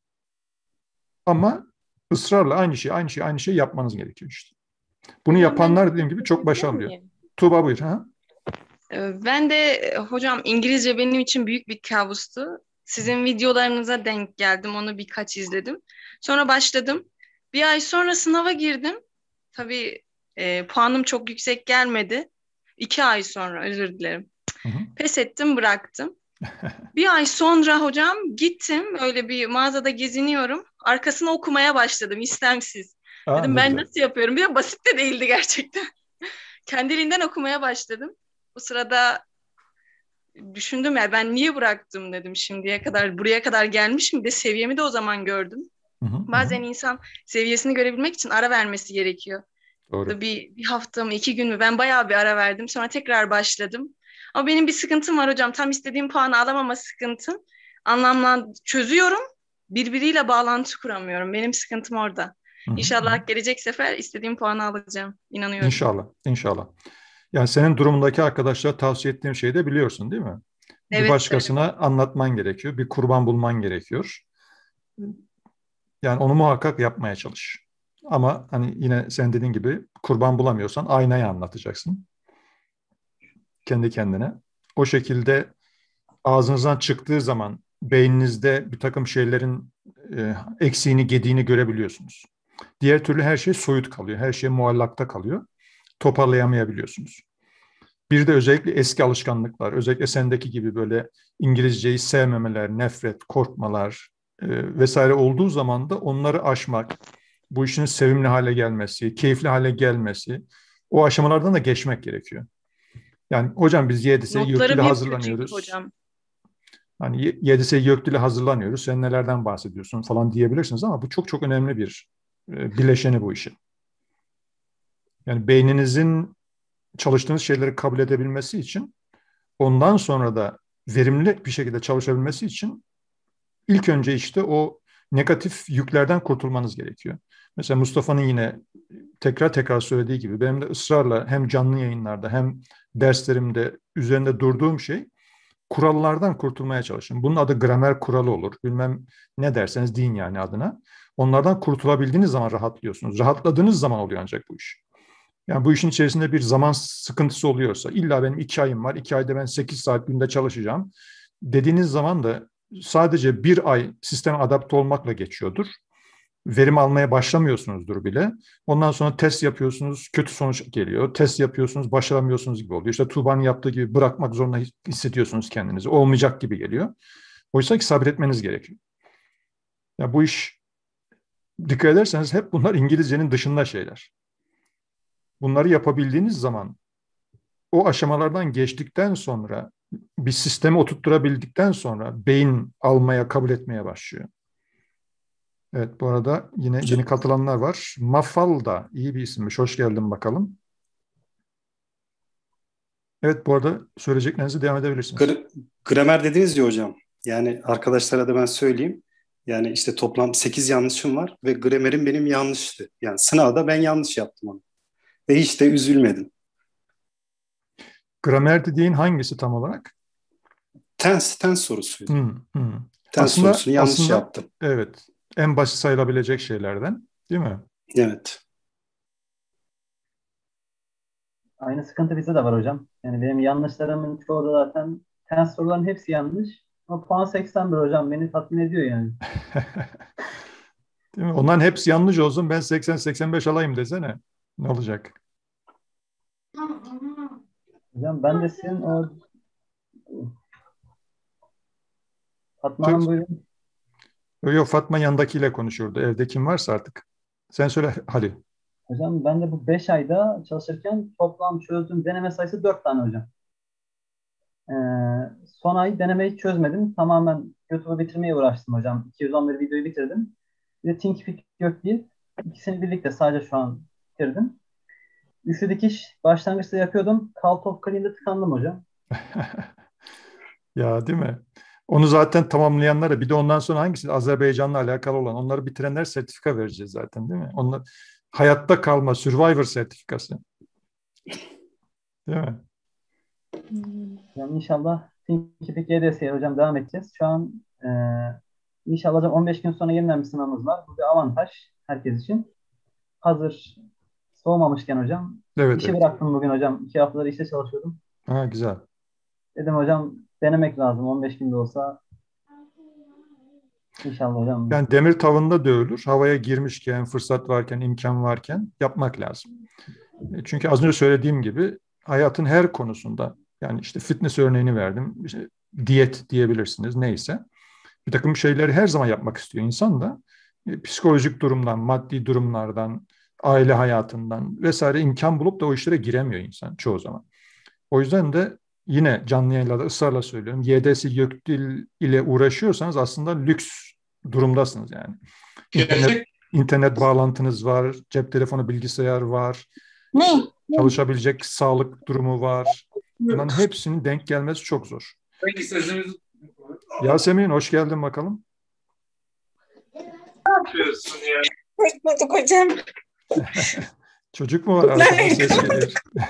Ama ısrarla aynı şeyi yapmanız gerekiyor işte. Bunu yapanlar dediğim gibi çok başarılı. Tuğba buyur. Ha? Ben de hocam İngilizce benim için büyük bir kabustu. Sizin videolarınıza denk geldim. Onu birkaç izledim. Sonra başladım. Bir ay sonra sınava girdim. Tabii puanım çok yüksek gelmedi. 2 ay sonra özür dilerim. Pes ettim, bıraktım. Bir ay sonra hocam gittim. Öyle bir mağazada geziniyorum. Arkasını okumaya başladım istemsiz. Dedim ben nasıl yapıyorum? Bir de basit de değildi gerçekten. Kendiliğinden okumaya başladım. Bu sırada düşündüm ya ben niye bıraktım dedim şimdiye kadar. Buraya kadar gelmişim de seviyemi de o zaman gördüm. Bazen insan seviyesini görebilmek için ara vermesi gerekiyor. Doğru. Bir hafta mı 2 gün mü ben bayağı bir ara verdim. Sonra tekrar başladım. Ama benim bir sıkıntım var hocam. Tam istediğim puanı alamama sıkıntım. Çözüyorum. Birbiriyle bağlantı kuramıyorum. Benim sıkıntım orada. İnşallah gelecek sefer istediğim puanı alacağım. İnanıyorum. İnşallah. Yani senin durumundaki arkadaşlara tavsiye ettiğim şeyi de biliyorsun değil mi? Evet, bir başkasına anlatman gerekiyor. Bir kurban bulman gerekiyor. Yani onu muhakkak yapmaya çalış. Ama hani yine sen dediğin gibi kurban bulamıyorsan aynaya anlatacaksın. Kendi kendine. O şekilde ağzınızdan çıktığı zaman beyninizde bir takım şeylerin eksiğini, gediğini görebiliyorsunuz. Diğer türlü her şey soyut kalıyor. Her şey muallakta kalıyor. Toparlayamayabiliyorsunuz. Bir de özellikle eski alışkanlıklar, özellikle sendeki gibi böyle İngilizceyi sevmemeler, nefret, korkmalar vesaire olduğu zaman da onları aşmak, bu işin sevimli hale gelmesi, keyifli hale gelmesi, o aşamalardan da geçmek gerekiyor. Yani hocam biz YDS'ye YÖKDİL'e Notlarım hep kötüydü hazırlanıyoruz. hocam. Hani YDS'ye YÖKDİL'e hazırlanıyoruz, sen nelerden bahsediyorsun falan diyebilirsiniz ama bu çok çok önemli bir bileşeni bu işin. Yani beyninizin çalıştığınız şeyleri kabul edebilmesi için, ondan sonra da verimli bir şekilde çalışabilmesi için ilk önce işte o negatif yüklerden kurtulmanız gerekiyor. Mesela Mustafa'nın yine tekrar tekrar söylediği gibi benim de ısrarla hem canlı yayınlarda hem derslerimde üzerinde durduğum şey kurallardan kurtulmaya çalışın. Bunun adı gramer kuralı olur. Bilmem ne derseniz deyin yani adına. Onlardan kurtulabildiğiniz zaman rahatlıyorsunuz. Rahatladığınız zaman oluyor ancak bu iş. Yani bu işin içerisinde bir zaman sıkıntısı oluyorsa, illa benim 2 ayım var, 2 ayda ben 8 saat günde çalışacağım dediğiniz zaman da sadece 1 ay sisteme adapte olmakla geçiyordur. Verim almaya başlamıyorsunuzdur bile. Ondan sonra test yapıyorsunuz, kötü sonuç geliyor. Test yapıyorsunuz, başaramıyorsunuz gibi oluyor. İşte Tuğba'nın yaptığı gibi bırakmak zorunda hissediyorsunuz kendinizi. Olmayacak gibi geliyor. Oysa ki sabretmeniz gerekiyor. Ya bu iş, dikkat ederseniz hep bunlar İngilizcenin dışında şeyler. Bunları yapabildiğiniz zaman, o aşamalardan geçtikten sonra, bir sisteme oturtturabildikten sonra beyin almaya, kabul etmeye başlıyor. Evet, bu arada yine yeni katılanlar var. Mafalda iyi bir isimmiş. Hoş geldin bakalım. Evet, bu arada söyleyeceklerinizi devam edebilirsiniz. Gramer dediniz ya hocam. Yani arkadaşlara da ben söyleyeyim. Yani işte toplam 8 yanlışım var ve gramerim benim yanlıştı. Yani sınavda ben yanlış yaptım onu. Ve hiç de üzülmedim. Gramer dediğin hangisi tam olarak? Tense sorusuydu. Tense sorusunu yanlış yaptım. Evet, en basit sayılabilecek şeylerden, değil mi? Evet. Aynı sıkıntı bizde de var hocam. Yani benim yanlışlarımın çoğu da zaten ters soruların hepsi yanlış. Ama puan 81 hocam beni tatmin ediyor yani. Değil mi? Onların hepsi yanlış olsun, ben 80-85 alayım desene. Ne olacak? Hocam ben de sizin o Fatma Hanım buyurun. Yok, Fatma yandakiyle konuşuyordu. Evde kim varsa artık. Sen söyle Halil. Hocam ben de bu 5 ayda çalışırken toplam çözdüğüm deneme sayısı 4 tane hocam. Son ay denemeyi çözmedim. Tamamen YouTube'u bitirmeye uğraştım hocam. 211 videoyu bitirdim. Bir de Thinkific Gökdil. İkisini birlikte sadece şu an bitirdim. Üçlü dikiş başlangıçta yapıyordum. Cult of Clean'de tıkandım hocam. Ya değil mi? Onu zaten tamamlayanlara, bir de ondan sonra hangisi Azerbaycan'la alakalı olan, onları bitirenler sertifika vereceğiz zaten, değil mi? Onlar hayatta kalma, survivor sertifikası. Değil mi? Yani inşallah Thinkific YDS'ye hocam devam edeceğiz. Şu an inşallah hocam 15 gün sonra yeniden bir sınavımız var. Bu bir avantaj herkes için. Hazır soğumamışken hocam. Evet, İşi evet. bıraktım bugün hocam. 2 haftadır işte çalışıyordum. Ha, güzel. Dedim hocam denemek lazım. 15 günde olsa İnşallah hocam. Yani demir tavında dövülür. Havaya girmişken, fırsat varken, imkan varken yapmak lazım. Çünkü az önce söylediğim gibi hayatın her konusunda, yani işte fitness örneğini verdim. İşte diyet diyebilirsiniz, neyse. Bir takım şeyleri her zaman yapmak istiyor insan da. Psikolojik durumdan, maddi durumlardan, aile hayatından vesaire imkan bulup da o işlere giremiyor insan çoğu zaman. O yüzden de yine canlı yayınlarda ısrarla söylüyorum. YDS YÖKDİL ile uğraşıyorsanız aslında lüks durumdasınız yani. İnternet bağlantınız var, cep telefonu, bilgisayar var. Ne? Çalışabilecek sağlık durumu var. Bunların hepsinin denk gelmesi çok zor. Yasemin, hoş geldin bakalım. Ne yapıyorsun ya? Hoş bulduk hocam. Çocuk mu var? Arkadan ses geliyor.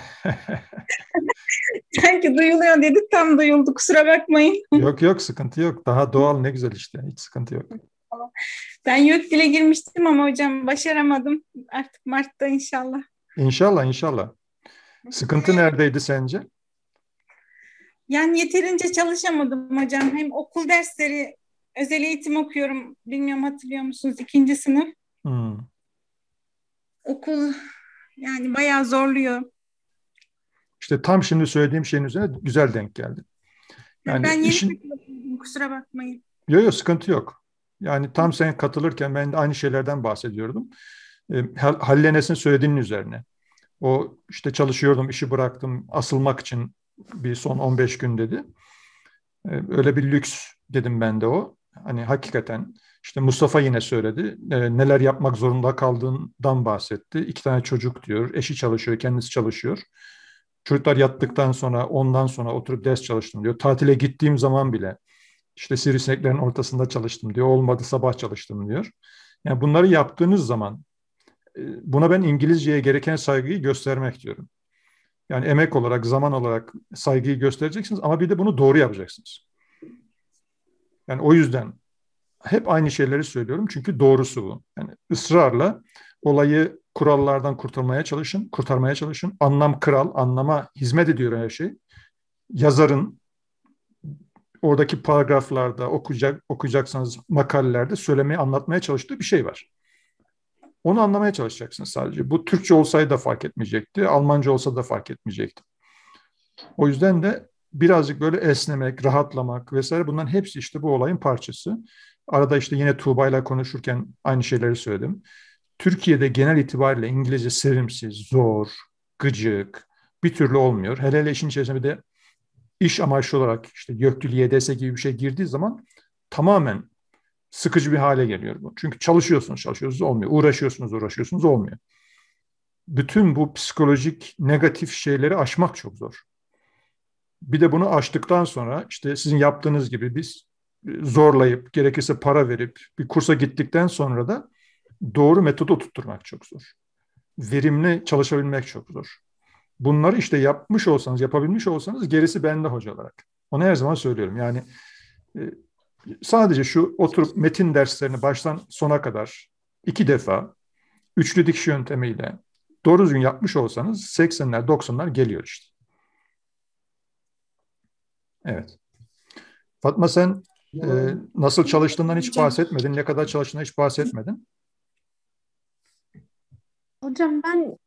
Sanki duyuluyor dedik, tam duyuldu, kusura bakmayın. Yok, sıkıntı yok. Daha doğal, ne güzel işte. Hiç sıkıntı yok. Ben YÖKDİL'e girmiştim ama hocam başaramadım. Artık Mart'ta inşallah. İnşallah. Sıkıntı neredeydi sence? Yani yeterince çalışamadım hocam. Hem okul dersleri, özel eğitim okuyorum. Bilmiyorum, hatırlıyor musunuz? 2. sınıf. Okul yani bayağı zorluyor. İşte tam şimdi söylediğim şeyin üzerine güzel denk geldi. Yani ben yeni katıldım, kusura bakmayın. Yok sıkıntı yok. Yani tam sen katılırken ben de aynı şeylerden bahsediyordum. Halil Enes'in söylediğinin üzerine. O işte çalışıyordum, işi bıraktım asılmak için bir son 15 gün dedi. Öyle bir lüks dedim ben de o. Hani hakikaten işte Mustafa yine söyledi. Neler yapmak zorunda kaldığından bahsetti. 2 tane çocuk diyor. Eşi çalışıyor, kendisi çalışıyor. Çocuklar yattıktan sonra ondan sonra oturup ders çalıştım diyor. Tatile gittiğim zaman bile işte sivrisineklerin ortasında çalıştım diyor. Olmadı sabah çalıştım diyor. Yani bunları yaptığınız zaman buna ben İngilizceye gereken saygıyı göstermek diyorum. Yani emek olarak, zaman olarak saygıyı göstereceksiniz ama bir de bunu doğru yapacaksınız. Yani o yüzden hep aynı şeyleri söylüyorum çünkü doğrusu bu. Yani ısrarla olayı kurallardan kurtarmaya çalışın. Anlam kral, anlama hizmet ediyor her şey. Yazarın oradaki paragraflarda okuyacaksanız makalelerde söylemeye, anlatmaya çalıştığı bir şey var. Onu anlamaya çalışacaksınız sadece. Bu Türkçe olsaydı da fark etmeyecekti, Almanca olsa da fark etmeyecekti. O yüzden de birazcık böyle esnemek, rahatlamak vesaire bunların hepsi işte bu olayın parçası. Arada işte yine Tuğba ile konuşurken aynı şeyleri söyledim. Türkiye'de genel itibariyle İngilizce sevimsiz, zor, gıcık, bir türlü olmuyor. Hele hele işin içerisinde bir de iş amaçlı olarak işte YÖKDİL, YDS gibi bir şey girdiği zaman tamamen sıkıcı bir hale geliyor bu. Çünkü çalışıyorsunuz olmuyor. Uğraşıyorsunuz olmuyor. Bütün bu psikolojik negatif şeyleri aşmak çok zor. Bir de bunu aştıktan sonra işte sizin yaptığınız gibi biz zorlayıp gerekirse para verip bir kursa gittikten sonra da doğru metodu oturtturmak çok zor. Verimli çalışabilmek çok zor. Bunları işte yapabilmiş olsanız gerisi bende hoca olarak. Onu her zaman söylüyorum. Yani sadece şu oturup metin derslerini baştan sona kadar 2 defa üçlü dikiş yöntemiyle doğru düzgün yapmış olsanız 80'ler 90'lar geliyor işte. Evet. Fatma sen nasıl çalıştığından hiç bahsetmedin. Ne kadar çalıştığından hiç bahsetmedin. Hocam ben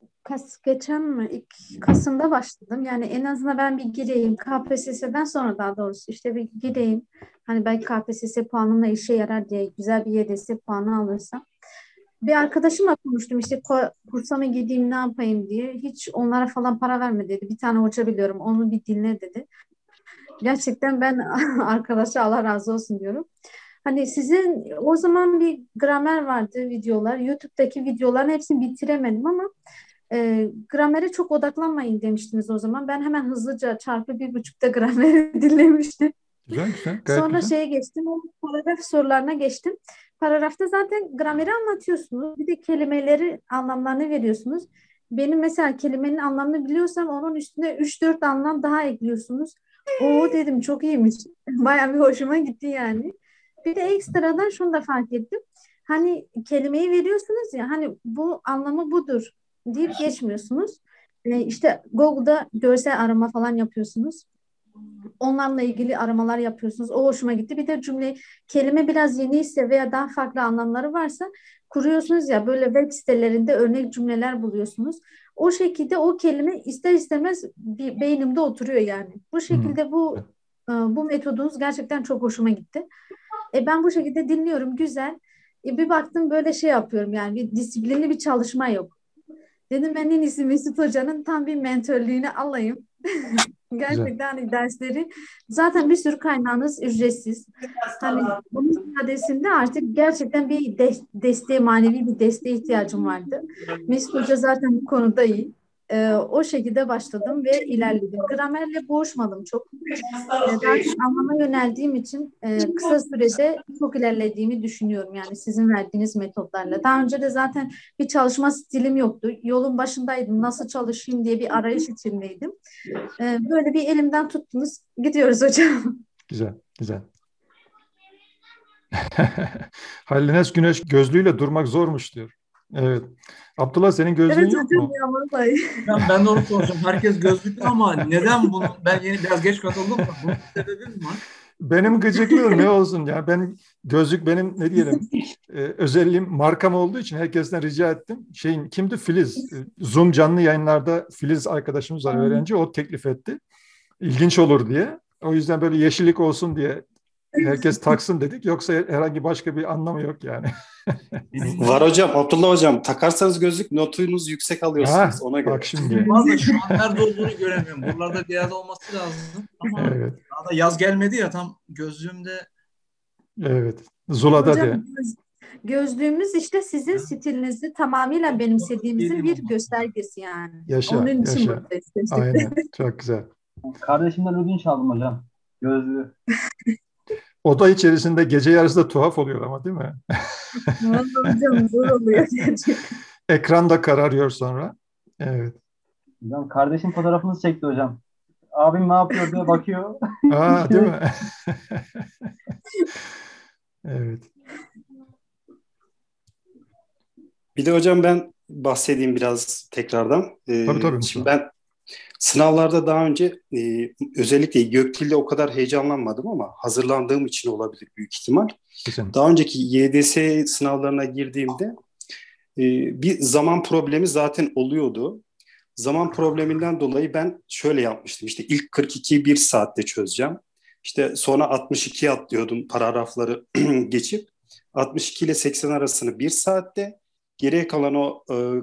ilk Kasım'da başladım. Yani en azından ben bir gireyim. KPSS'den sonra daha doğrusu işte bir gireyim. Hani belki KPSS puanımla işe yarar diye güzel bir YDS puanı alırsam. Bir arkadaşımla konuştum işte kursa mı gideyim ne yapayım diye. Hiç onlara falan para verme dedi. Bir tane hoca biliyorum onu bir dinle dedi. Gerçekten ben arkadaşa Allah razı olsun diyorum. Hani sizin o zaman bir gramer vardı videolar. YouTube'daki videoların hepsini bitiremedim ama gramere çok odaklanmayın demiştiniz o zaman. Ben hemen hızlıca çarpı 1,5'ta grameri dinlemiştim. Güzel. Sonra güzel. şeye geçtim. O paragraf sorularına geçtim. Paragrafta zaten grameri anlatıyorsunuz. Bir de kelimeleri anlamlarını veriyorsunuz. Benim mesela kelimenin anlamını biliyorsam onun üstüne 3-4 anlam daha ekliyorsunuz. Oo dedim çok iyiymiş. Bayağı bir hoşuma gitti yani. Bir de ekstradan şunu da fark ettim. Hani kelimeyi veriyorsunuz ya hani bu anlamı budur deyip geçmiyorsunuz. İşte Google'da görsel arama falan yapıyorsunuz. Onlarla ilgili aramalar yapıyorsunuz. O hoşuma gitti. Bir de kelime biraz yeniyse veya daha farklı anlamları varsa kuruyorsunuz ya böyle web sitelerinde örnek cümleler buluyorsunuz. O şekilde o kelime ister istemez bir beynimde oturuyor yani. Bu şekilde bu metodunuz gerçekten çok hoşuma gitti. Ben bu şekilde dinliyorum. Güzel. Bir baktım böyle şey yapıyorum yani bir disiplinli bir çalışma yok. Dedim ben en iyisi Mesut Hoca'nın tam bir mentörlüğünü alayım. Gerçekten hani dersleri zaten bir sürü kaynağınız ücretsiz. Hani bunun ziyadesinde artık gerçekten bir desteğe, manevi bir desteğe ihtiyacım vardı. Mesut Hoca zaten bu konuda iyi. O şekilde başladım ve ilerledim. Gramerle boğuşmadım çok. Daha çok anlama yöneldiğim için kısa sürede çok ilerlediğimi düşünüyorum. Yani sizin verdiğiniz metotlarla. Daha önce de zaten bir çalışma stilim yoktu. Yolun başındaydım. Nasıl çalışayım diye bir arayış içindeydim. Böyle bir elimden tuttunuz. Gidiyoruz hocam. Güzel. Halil Enes Güneş gözlüğüyle durmak zormuş diyor. Evet. Abdullah senin gözlüğün Evet yok hocam mu? ya vallahi. Ben de onu soracağım. Herkes gözlüklü ama neden bunu? Ben biraz geç katıldım da bunun sebebi mi var? Benim gıcıklığım ne olsun ya, ben gözlük benim ne diyelim özelliğim, markam olduğu için herkesten rica ettim. Kimdi? Filiz. Zoom canlı yayınlarda Filiz arkadaşımız var, öğrenci, o teklif etti. İlginç olur diye. O yüzden böyle yeşillik olsun diye herkes taksın dedik. Yoksa herhangi başka bir anlamı yok yani. Var hocam, Abdullah hocam, takarsanız gözlük notunuz yüksek alıyorsunuz ona göre. Bak şimdi. Vallahi şu an nerede olduğunu göremiyorum. Buralarda bir yerde olması lazım. Ama Evet. daha da yaz gelmedi ya, tam gözlüğümde. Evet. Zula'da Hocam de. gözlüğümüz işte sizin stilinizi tamamıyla benimsediğimizin bir göstergesi yani. Yaşa, Onun için yaşa. buradayız. Aynen. Çok güzel. Kardeşimden ödünç aldım hocam. Gözlüğü. Oda içerisinde gece yarısı da tuhaf oluyor ama, değil mi? Vallahi hocam zor oluyor gerçekten. Ekran da kararıyor sonra. Evet. Hocam kardeşim fotoğrafınızı çekti hocam. Abim ne yapıyor diye bakıyor. Değil mi? Evet. Bir de hocam ben bahsedeyim biraz tekrardan. Tabii. Şimdi ben sınavlarda daha önce özellikle gökdilde o kadar heyecanlanmadım ama hazırlandığım için olabilir büyük ihtimal. Kesinlikle. Daha önceki YDS sınavlarına girdiğimde bir zaman problemi zaten oluyordu. Zaman probleminden dolayı ben şöyle yapmıştım. İşte ilk 42'yi 1 saatte çözeceğim. İşte sonra 62'ye atlıyordum paragrafları geçip. 62 ile 80 arasını 1 saatte. Geriye kalan o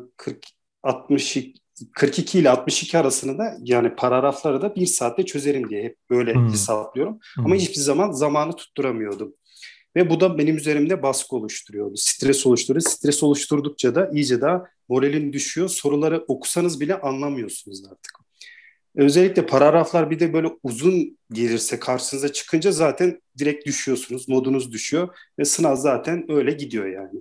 42 ile 62 arasını da, yani paragrafları da 1 saatte çözerim diye hep böyle hesaplıyorum. Ama hiçbir zaman zamanı tutturamıyordum. Ve bu da benim üzerimde baskı oluşturuyordu. Stres oluşturuyor. Stres oluşturdukça da iyice daha moralin düşüyor. Soruları okusanız bile anlamıyorsunuz artık. Özellikle paragraflar bir de böyle uzun gelirse karşınıza çıkınca zaten direkt düşüyorsunuz. Modunuz düşüyor ve sınav zaten öyle gidiyor yani.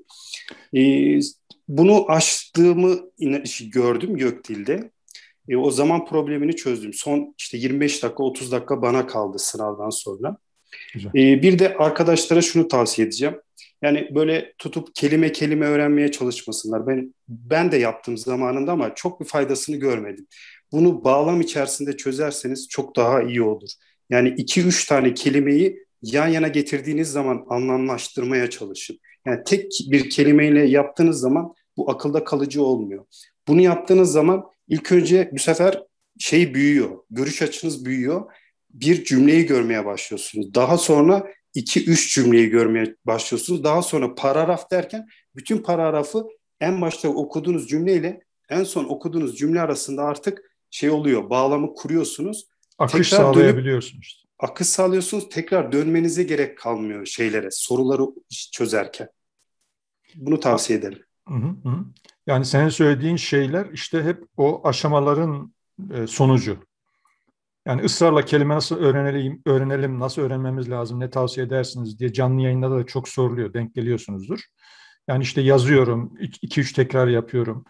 Bunu aştığımı gördüm Gökdil'de. O zaman problemini çözdüm. Son işte 25 dakika 30 dakika bana kaldı sınavdan sonra. Bir de arkadaşlara şunu tavsiye edeceğim. Yani böyle tutup kelime kelime öğrenmeye çalışmasınlar. Ben de yaptım zamanında ama çok bir faydasını görmedim. Bunu bağlam içerisinde çözerseniz çok daha iyi olur. Yani 2-3 tane kelimeyi yan yana getirdiğiniz zaman anlamlaştırmaya çalışın. Yani tek bir kelimeyle yaptığınız zaman bu akılda kalıcı olmuyor. Bunu yaptığınız zaman ilk önce bu sefer büyüyor. Görüş açınız büyüyor. Bir cümleyi görmeye başlıyorsunuz. Daha sonra 2-3 cümleyi görmeye başlıyorsunuz. Daha sonra paragraf derken bütün paragrafı en başta okuduğunuz cümleyle en son okuduğunuz cümle arasında artık oluyor. Bağlamı kuruyorsunuz. Akış sağlayabiliyorsunuz. Akış sağlıyorsunuz. Tekrar dönmenize gerek kalmıyor soruları çözerken. Bunu tavsiye ederim. Yani senin söylediğin şeyler işte hep o aşamaların sonucu. Yani ısrarla kelime nasıl öğrenelim, nasıl öğrenmemiz lazım, ne tavsiye edersiniz diye canlı yayında da çok soruluyor, denk geliyorsunuzdur. Yani işte yazıyorum, 2-3 tekrar yapıyorum.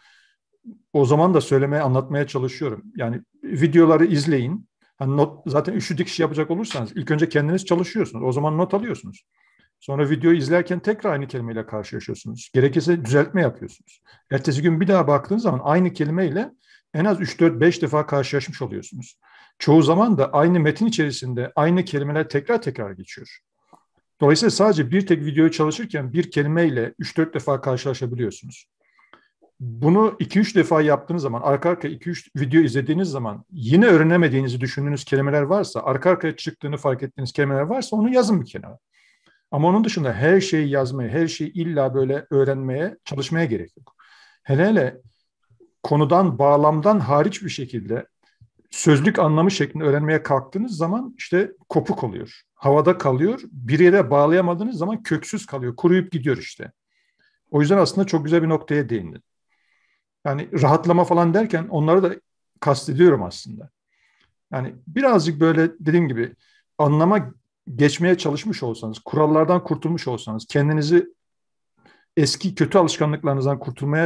O zaman da söylemeye, anlatmaya çalışıyorum. Yani videoları izleyin. Hani zaten üçlü dikiş yapacak olursanız ilk önce kendiniz çalışıyorsunuz. O zaman not alıyorsunuz. Sonra videoyu izlerken tekrar aynı kelimeyle karşılaşıyorsunuz. Gerekirse düzeltme yapıyorsunuz. Ertesi gün bir daha baktığınız zaman aynı kelimeyle en az 3-4-5 defa karşılaşmış oluyorsunuz. Çoğu zaman da aynı metin içerisinde aynı kelimeler tekrar geçiyor. Dolayısıyla sadece bir tek videoyu çalışırken bir kelimeyle 3-4 defa karşılaşabiliyorsunuz. Bunu 2-3 defa yaptığınız zaman, arka arkaya 2-3 video izlediğiniz zaman yine öğrenemediğinizi düşündüğünüz kelimeler varsa, arka arkaya çıktığını fark ettiğiniz kelimeler varsa onu yazın bir kenara. Ama onun dışında her şeyi yazmaya, her şeyi illa böyle öğrenmeye, çalışmaya gerek yok. Hele konudan, bağlamdan hariç bir şekilde sözlük anlamı şeklinde öğrenmeye kalktığınız zaman işte kopuk oluyor. Havada kalıyor. Bir yere bağlayamadığınız zaman köksüz kalıyor. Kuruyup gidiyor işte. O yüzden aslında çok güzel bir noktaya değindin. Yani rahatlama falan derken onları da kastediyorum aslında. Yani birazcık böyle dediğim gibi anlama geçmeye çalışmış olsanız, kurallardan kurtulmuş olsanız, kendinizi eski kötü alışkanlıklarınızdan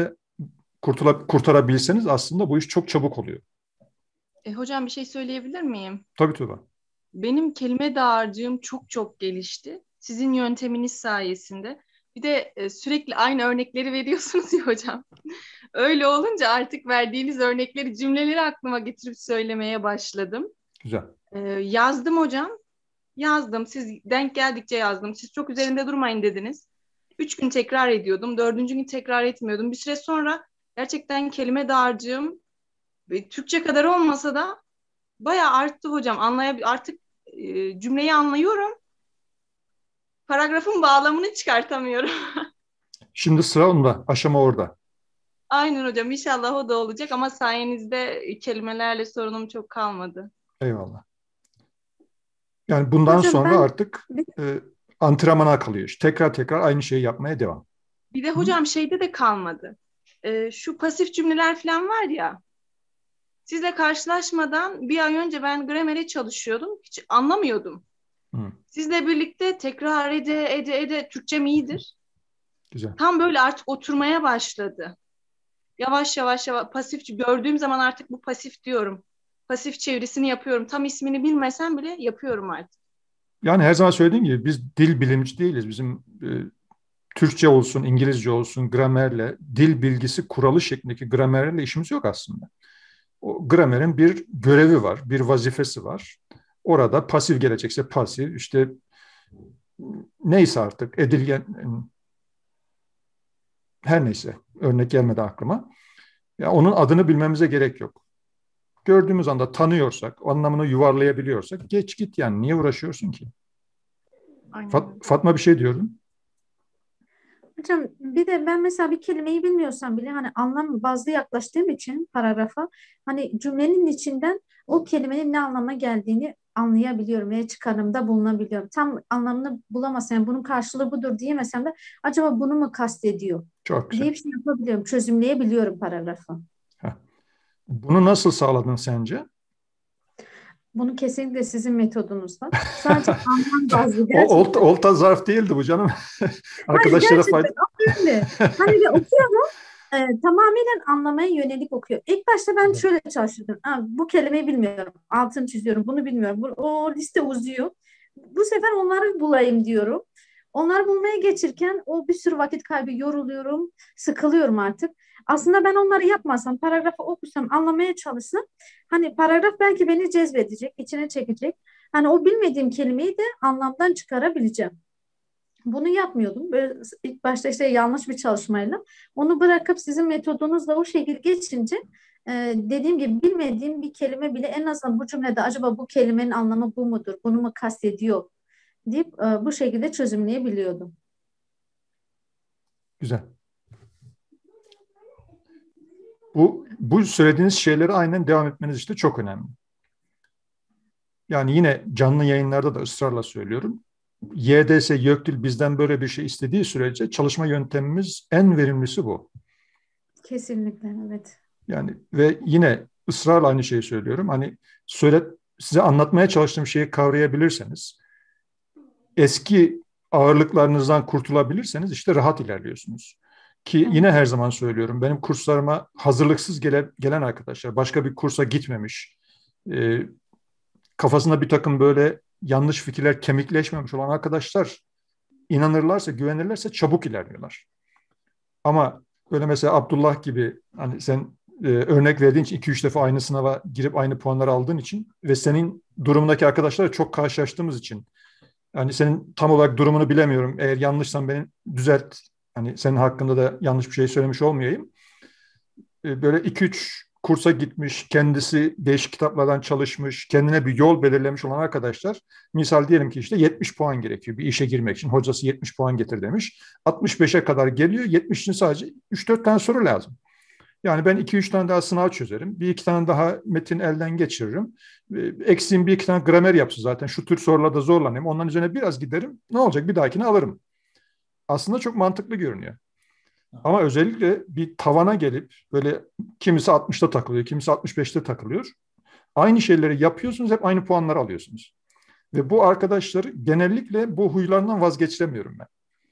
kurtarabilseniz aslında bu iş çok çabuk oluyor. Hocam bir şey söyleyebilir miyim? Tabii Tuğba. Benim kelime dağarcığım çok gelişti. Sizin yönteminiz sayesinde. Bir de sürekli aynı örnekleri veriyorsunuz ya hocam. Öyle olunca artık verdiğiniz cümleleri aklıma getirip söylemeye başladım. Güzel. Yazdım hocam. Yazdım. Siz denk geldikçe yazdım. Siz çok üzerinde durmayın dediniz. 3 gün tekrar ediyordum. 4. gün tekrar etmiyordum. Bir süre sonra gerçekten kelime dağarcığım Türkçe kadar olmasa da bayağı arttı hocam. Artık cümleyi anlıyorum. Paragrafın bağlamını çıkartamıyorum. Şimdi sıra onda. Aşama orada. Aynen hocam. İnşallah o da olacak ama sayenizde kelimelerle sorunum çok kalmadı. Eyvallah. Yani bundan Hocam sonra ben artık antrenmana kalıyor. Tekrar tekrar aynı şeyi yapmaya devam. Bir de hocam şeyde de kalmadı. Şu pasif cümleler falan var ya. Sizle karşılaşmadan bir ay önce ben gramere çalışıyordum. Hiç anlamıyordum. Hı. Sizle birlikte tekrar ede Türkçem iyidir. Güzel. Tam böyle artık oturmaya başladı. Yavaş yavaş pasif gördüğüm zaman artık bu pasif diyorum. Pasif çevirisini yapıyorum. Tam ismini bilmesem bile yapıyorum artık. Yani her zaman söylediğim gibi biz dil bilimci değiliz. Bizim Türkçe olsun, İngilizce olsun gramerle, dil bilgisi kuralı şeklindeki gramerle işimiz yok aslında. O gramerin bir görevi var, bir vazifesi var. Orada pasif gelecekse pasif, işte neyse artık edilgen, her neyse örnek gelmedi aklıma. Ya onun adını bilmemize gerek yok. Gördüğümüz anda tanıyorsak, anlamını yuvarlayabiliyorsak geç git yani. Niye uğraşıyorsun ki? Fatma bir şey diyordun. Hocam bir de ben mesela bir kelimeyi bilmiyorsam bile hani anlam bazlı yaklaştığım için paragrafa hani cümlenin içinden o kelimenin ne anlama geldiğini anlayabiliyorum veya çıkarımda bulunabiliyorum. Tam anlamını bulamazsam yani bunun karşılığı budur diyemesem de acaba bunu mu kastediyor Çok güzel. deyip şey yapabiliyorum, çözümleyebiliyorum paragrafı. Bunu nasıl sağladın sence? Bunu kesinlikle sizin metodunuzda. Sadece anlam bazlı Olta zarf değildi bu canım. Arkadaşlara fayda. Öyle. Hani de okuyorum. Tamamen anlamaya yönelik okuyor. İlk başta ben şöyle çalıştım. Bu kelimeyi bilmiyorum. Altını çiziyorum. Bunu bilmiyorum. O liste uzuyor. Bu sefer onları bulayım diyorum. Onları bulmaya geçirken o bir sürü vakit kaybı yoruluyorum. Sıkılıyorum artık. Aslında ben onları yapmasam, paragrafı okusam, anlamaya çalışsam hani paragraf belki beni cezbedecek, içine çekecek. Hani o bilmediğim kelimeyi de anlamdan çıkarabileceğim. Bunu yapmıyordum. Böyle ilk başta işte yanlış bir çalışmayla. Onu bırakıp sizin metodunuzla o şekilde geçince dediğim gibi bilmediğim bir kelime bile en azından bu cümlede acaba bu kelimenin anlamı bu mudur? Bunu mu kastediyor? Deyip bu şekilde çözümleyebiliyordum. Güzel. Bu söylediğiniz şeyleri aynen devam etmeniz işte çok önemli. Yani yine canlı yayınlarda da ısrarla söylüyorum. YDS, YÖKDİL bizden böyle bir şey istediği sürece çalışma yöntemimiz en verimlisi bu. Kesinlikle, evet. Yani ve yine ısrarla aynı şeyi söylüyorum. Hani size anlatmaya çalıştığım şeyi kavrayabilirseniz, eski ağırlıklarınızdan kurtulabilirseniz işte rahat ilerliyorsunuz. Ki yine her zaman söylüyorum, benim kurslarıma hazırlıksız gelen arkadaşlar, başka bir kursa gitmemiş, kafasında bir takım böyle yanlış fikirler kemikleşmemiş olan arkadaşlar inanırlarsa, güvenirlerse çabuk ilerliyorlar. Ama böyle mesela Abdullah gibi hani sen örnek verdiğin için 2-3 defa aynı sınava girip aynı puanları aldığın için ve senin durumundaki arkadaşlarla çok karşılaştığımız için yani senin tam olarak durumunu bilemiyorum. Eğer yanlışsan beni düzelt. Hani senin hakkında da yanlış bir şey söylemiş olmayayım. Böyle 2-3 kursa gitmiş, kendisi değişik kitaplardan çalışmış, kendine bir yol belirlemiş olan arkadaşlar, misal diyelim ki işte 70 puan gerekiyor bir işe girmek için. Hocası 70 puan getir demiş. 65'e kadar geliyor. 70 için sadece 3-4 tane soru lazım. Yani ben 2-3 tane daha sınav çözerim. 1-2 tane daha metin elden geçiririm. Eksiğim 1-2 tane gramer yapsın zaten. Şu tür sorularda zorlanayım. Onların üzerine biraz giderim. Ne olacak? Bir dahakini alırım. Aslında çok mantıklı görünüyor. Ama özellikle bir tavana gelip böyle kimisi 60'ta takılıyor, kimisi 65'te takılıyor. Aynı şeyleri yapıyorsunuz, hep aynı puanları alıyorsunuz. Ve bu arkadaşları genellikle bu huylarından vazgeçiremiyorum ben.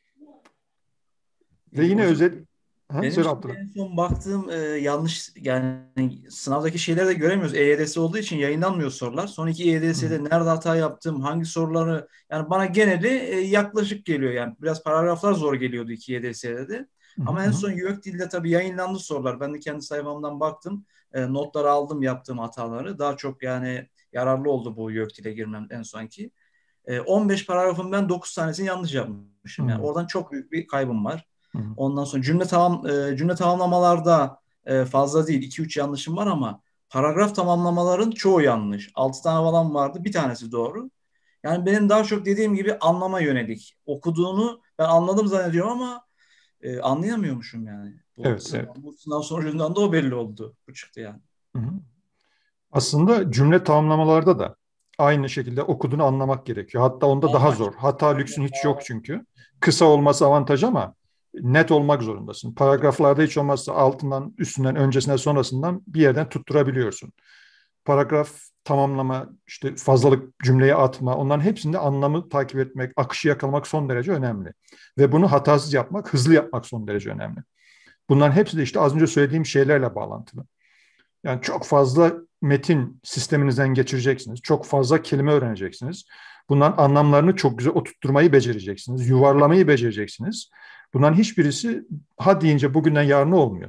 Ve yine benim en son baktığım yanlış yani sınavdaki şeyleri de göremiyoruz. EYDS olduğu için yayınlanmıyor sorular. Son iki EYDS'de nerede hata yaptım, hangi soruları yani bana geneli yaklaşık geliyor yani. Biraz paragraflar zor geliyordu iki EYDS'de de. Ama en son YÖKDİL'de tabii yayınlandı sorular. Ben de kendi sayfamdan baktım. Notları aldım yaptığım hataları. Daha çok yani yararlı oldu bu YÖKDİL'e girmem en sonki. 15 paragrafın ben 9 tanesini yanlış yapmışım. Yani Hı. oradan çok büyük bir kaybım var. Hı. Ondan sonra cümle tamamlamalarda fazla değil. 2-3 yanlışım var ama paragraf tamamlamaların çoğu yanlış. 6 tane falan vardı. Bir tanesi doğru. Yani benim daha çok dediğim gibi anlama yönelik. Okuduğunu ben anladım zannediyorum ama anlayamıyormuşum yani. Evet, evet. Bu sınav sonucundan da o belli oldu. Bu çıktı yani. Hı hı. Aslında cümle tamamlamalarda da aynı şekilde okuduğunu anlamak gerekiyor. Hatta onda daha Anlamak. zor. Hata lüksün hiç yok çünkü. Kısa olması avantaj ama net olmak zorundasın. Paragraflarda hiç olmazsa altından, üstünden, öncesine, sonrasından bir yerden tutturabiliyorsun. Paragraf tamamlama, işte fazlalık cümleye atma, onların hepsinde anlamı takip etmek, akışı yakalamak son derece önemli. Ve bunu hatasız yapmak, hızlı yapmak son derece önemli. Bunların hepsi de işte az önce söylediğim şeylerle bağlantılı. Yani çok fazla metin sisteminizden geçireceksiniz. Çok fazla kelime öğreneceksiniz. Bunların anlamlarını çok güzel oturtturmayı becereceksiniz. Yuvarlamayı becereceksiniz. Bunların hiçbirisi ha deyince bugünden yarına olmuyor.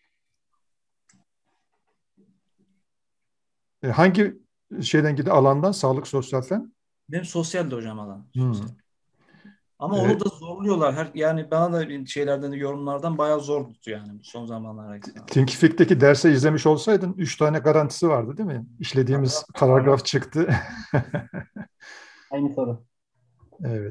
Hangi şeyden gidi alandan? Sağlık, sosyal fen? Benim sosyal de hocam alan. Hmm. Sosyal. Ama onu da zorluyorlar. Yani bana da şeylerden, yorumlardan bayağı zor tutuyor yani son zamanlarda. Thinkific'teki derse izlemiş olsaydın 3 tane garantisi vardı değil mi? İşlediğimiz paragraf çıktı. Aynı soru. Evet.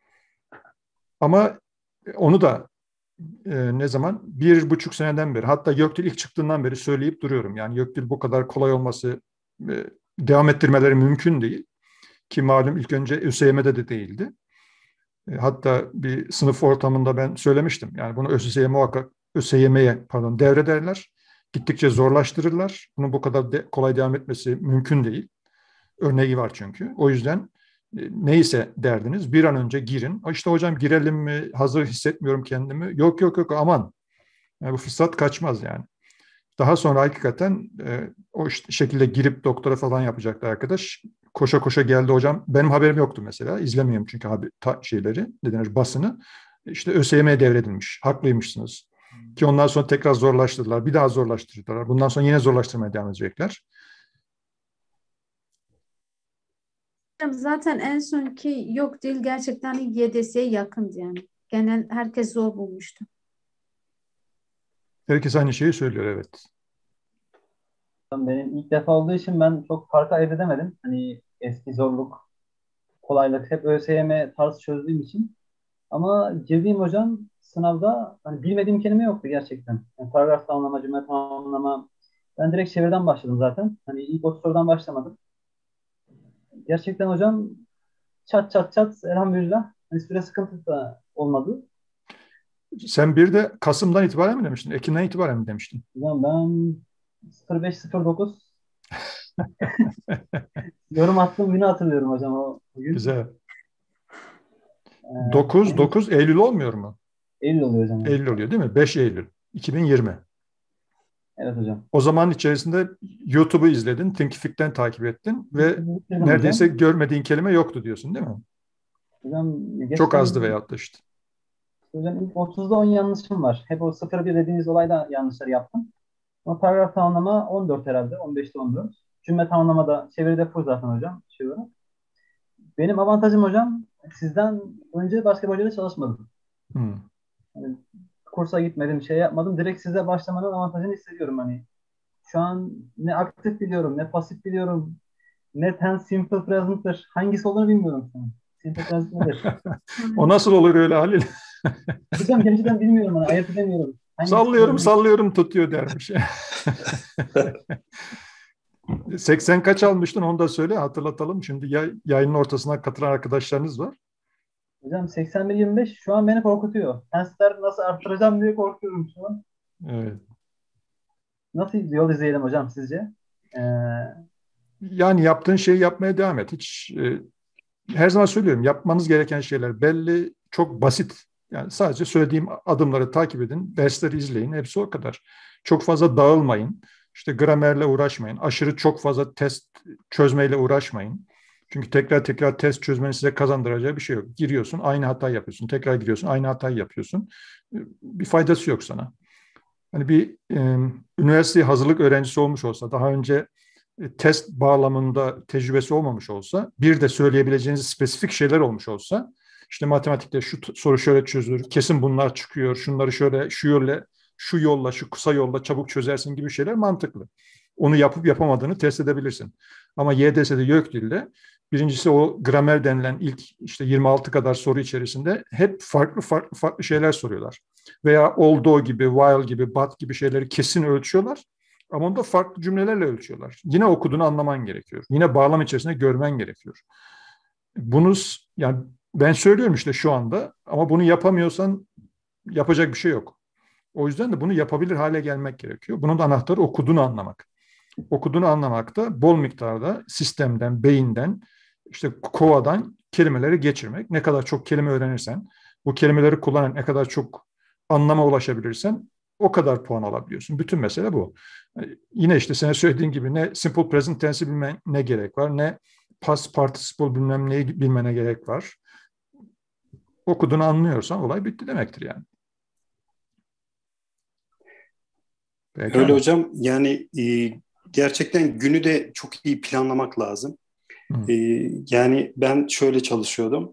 Ama onu da ne zaman? 1,5 seneden beri, hatta YÖKDİL ilk çıktığından beri söyleyip duruyorum. Yani YÖKDİL bu kadar kolay olması, devam ettirmeleri mümkün değil. Ki malum ilk önce ÖSYM'de de değildi. Hatta bir sınıf ortamında ben söylemiştim. Yani bunu ÖSYM'ye devrederler. Gittikçe zorlaştırırlar. Bunun bu kadar kolay devam etmesi mümkün değil. Örneği var çünkü. O yüzden neyse derdiniz bir an önce girin. İşte hocam girelim mi? Hazır hissetmiyorum kendimi. Yok yok yok aman. Yani bu fırsat kaçmaz yani. Daha sonra hakikaten o şekilde girip doktora falan yapacaktı arkadaş. Koşa koşa geldi hocam. Benim haberim yoktu mesela. İzlemiyorum çünkü şeyleri, ne denir, basını. İşte ÖSYM'ye devredilmiş. Haklıymışsınız. Ki ondan sonra tekrar zorlaştırdılar. Bir daha zorlaştırdılar. Bundan sonra yine zorlaştırmaya devam edecekler. Zaten en sonki yok değil gerçekten YDS'ye yakındı yani. Genel herkes zor bulmuştu. Herkes aynı şeyi söylüyor, evet. Benim ilk defa olduğu için ben çok farkı ayırt edemedim. Hani eski zorluk, kolaylık hep ÖSYM tarzı çözdüğüm için. Ama girdiğim hocam sınavda hani bilmediğim kelime yoktu gerçekten. Yani paragraf tamamlama, cümle tamamlama. Ben direkt çeviriden başladım zaten. Hani ilk 30 sorudan başlamadım. Gerçekten hocam çat çat çat elhamdülillah. Hani süre sıkıntı da olmadı. Sen bir de Kasım'dan itibaren mi demiştin? Ekim'den itibaren mi demiştin? Hocam ben 0509 yorum attığım günü hatırlıyorum hocam o gün. Güzel. 9 Eylül olmuyor mu? Eylül oluyor hocam. Eylül oluyor değil mi? 5 Eylül 2020. Evet hocam. O zaman içerisinde YouTube'u izledin, Thinkific'ten takip ettin ve neredeyse hocam. Görmediğin kelime yoktu diyorsun değil mi? Hocam, çok azdı veyahut da işte. Hocam ilk 30'da 10 yanlışım var. Hep o 0-1 dediğiniz olayda yanlışları yaptım. Ama paragraf tamamlama 14 herhalde. 15'te 14. Cümle tamamlamada çeviride full zaten hocam. Şey olarak. Benim avantajım hocam sizden önce başka bir hocayla çalışmadım. Yani kursa gitmedim, şey yapmadım. Direkt size başlamanın avantajını hissediyorum hani. Şu an ne aktif biliyorum, ne pasif biliyorum, ne tense simple present'tır. Hangisi olduğunu bilmiyorum şu an. Simple present nedir? O nasıl olur öyle Halil? Hocam gerçekten bilmiyorum hani, ayırt edemiyorum. Sallıyorum tutuyor dermiş. 80 kaç almıştın onu da söyle, hatırlatalım. Şimdi yayının ortasına katılan arkadaşlarınız var. Hocam 81-25 şu an beni korkutuyor. Tensler nasıl arttıracağım diye korkuyorum şu an. Evet. Nasıl yol izleyelim hocam sizce? Yani yaptığın şeyi yapmaya devam et. Hiç her zaman söylüyorum, yapmanız gereken şeyler belli, çok basit. Yani sadece söylediğim adımları takip edin, dersleri izleyin, hepsi o kadar. Çok fazla dağılmayın, işte gramerle uğraşmayın, aşırı çok fazla test çözmeyle uğraşmayın. Çünkü tekrar tekrar test çözmenin size kazandıracağı bir şey yok. Giriyorsun, aynı hatayı yapıyorsun, tekrar giriyorsun, aynı hatayı yapıyorsun. Bir faydası yok sana. Hani bir üniversite hazırlık öğrencisi olmuş olsa, daha önce test bağlamında tecrübesi olmamış olsa, bir de söyleyebileceğiniz spesifik şeyler olmuş olsa, işte matematikte şu soru şöyle çözülür, kesin bunlar çıkıyor, şunları şöyle, şu yolla, şu kısa yolla çabuk çözersin gibi şeyler mantıklı. Onu yapıp yapamadığını test edebilirsin. Ama YDS'de YÖKDİL'de birincisi o gramer denilen ilk işte 26 kadar soru içerisinde hep farklı şeyler soruyorlar. Veya although gibi, while gibi, but gibi şeyleri kesin ölçüyorlar. Ama onu da farklı cümlelerle ölçüyorlar. Yine okuduğunu anlaman gerekiyor. Yine bağlam içerisinde görmen gerekiyor. Bunu yani ben söylüyorum işte şu anda, ama bunu yapamıyorsan yapacak bir şey yok. O yüzden de bunu yapabilir hale gelmek gerekiyor. Bunun da anahtarı okuduğunu anlamak. Okuduğunu anlamak da bol miktarda sistemden, beyinden, işte kovadan kelimeleri geçirmek. Ne kadar çok kelime öğrenirsen, bu kelimeleri kullanan ne kadar çok anlama ulaşabilirsen o kadar puan alabiliyorsun. Bütün mesele bu. Yine işte senin söylediğin gibi ne simple present tense'i bilmene ne gerek var, ne past participle bilmem neyi bilmene gerek var. Okuduğunu anlıyorsan olay bitti demektir yani. Peki Öyle hocam, yani gerçekten günü de çok iyi planlamak lazım. Yani ben şöyle çalışıyordum.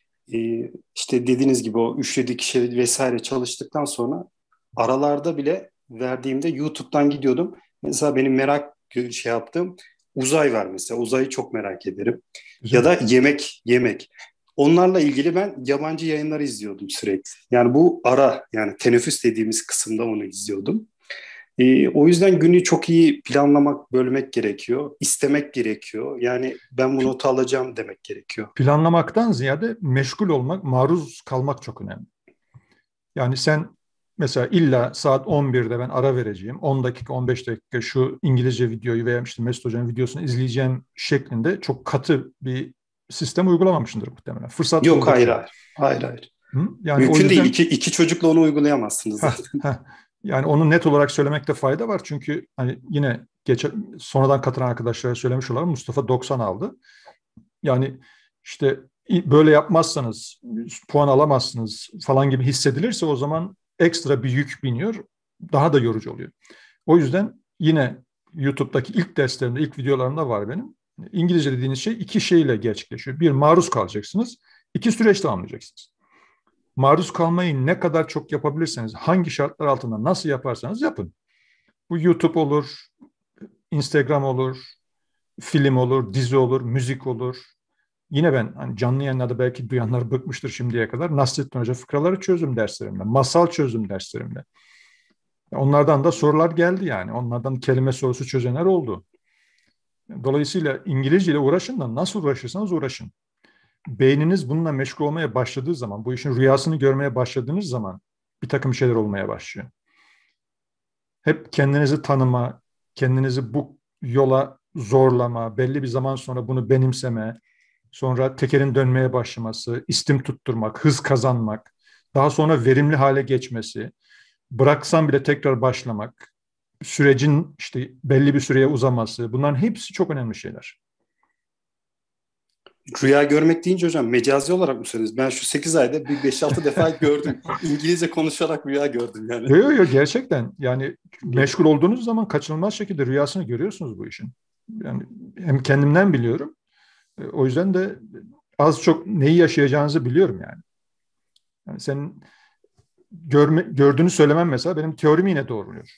İşte dediğiniz gibi o üçlü dikişe vesaire çalıştıktan sonra aralarda bile verdiğimde YouTube'dan gidiyordum. Mesela benim merak yaptığım uzay var mesela. Uzayı çok merak ederim. Güzel. Ya da yemek. Onlarla ilgili ben yabancı yayınları izliyordum sürekli. Yani bu yani teneffüs dediğimiz kısımda onu izliyordum. O yüzden günü çok iyi planlamak, bölmek gerekiyor. İstemek gerekiyor. Yani ben bu notu alacağım demek gerekiyor. Planlamaktan ziyade meşgul olmak, maruz kalmak çok önemli. Yani sen mesela illa saat 11'de ben ara vereceğim, 10 dakika, 15 dakika şu İngilizce videoyu veya işte Mesut Hoca'nın videosunu izleyeceğim şeklinde çok katı bir sistem uygulamamışsındır muhtemelen. Fırsat Yok, buldukça. hayır. Yani mümkün o yüzden, değil. İki çocukla onu uygulayamazsınız zaten. Yani onu net olarak söylemekte fayda var. Çünkü hani yine sonradan katılan arkadaşlara söylemiş olalım, Mustafa 90 aldı. Yani işte böyle yapmazsanız puan alamazsınız falan gibi hissedilirse o zaman ekstra bir yük biniyor. Daha da yorucu oluyor. O yüzden yine YouTube'daki ilk derslerimde, ilk videolarımda var benim. İngilizce dediğiniz şey iki şeyle gerçekleşiyor. Bir, maruz kalacaksınız. İki, süreç tamamlayacaksınız. Maruz kalmayı ne kadar çok yapabilirseniz, hangi şartlar altında nasıl yaparsanız yapın. Bu YouTube olur, Instagram olur, film olur, dizi olur, müzik olur. Yine ben hani canlı yayınlarda belki duyanlar bıkmıştır şimdiye kadar. Nasrettin Hoca fıkraları çözdüm derslerimde, masal çözdüm derslerimde. Onlardan da sorular geldi yani. Onlardan kelime sorusu çözenler oldu. Dolayısıyla İngilizce ile uğraşın da nasıl uğraşırsanız uğraşın. Beyniniz bununla meşgul olmaya başladığı zaman, bu işin rüyasını görmeye başladığınız zaman bir takım şeyler olmaya başlıyor. Hep kendinizi tanıma, kendinizi bu yola zorlama, belli bir zaman sonra bunu benimseme, sonra tekerin dönmeye başlaması, istim tutturmak, hız kazanmak, daha sonra verimli hale geçmesi, bıraksam bile tekrar başlamak, sürecin işte belli bir süreye uzaması, bunların hepsi çok önemli şeyler. Rüya görmek deyince hocam mecazi olarak mı söylüyorsunuz? Ben şu 8 ayda bir 5-6 defa gördüm. İngilizce konuşarak rüya gördüm yani. Yok gerçekten. Yani meşgul olduğunuz zaman kaçınılmaz şekilde rüyasını görüyorsunuz bu işin. Yani hem kendimden biliyorum. O yüzden de az çok neyi yaşayacağınızı biliyorum yani. Yani senin gördüğünü söylemem mesela benim teorimi yine doğruluyor.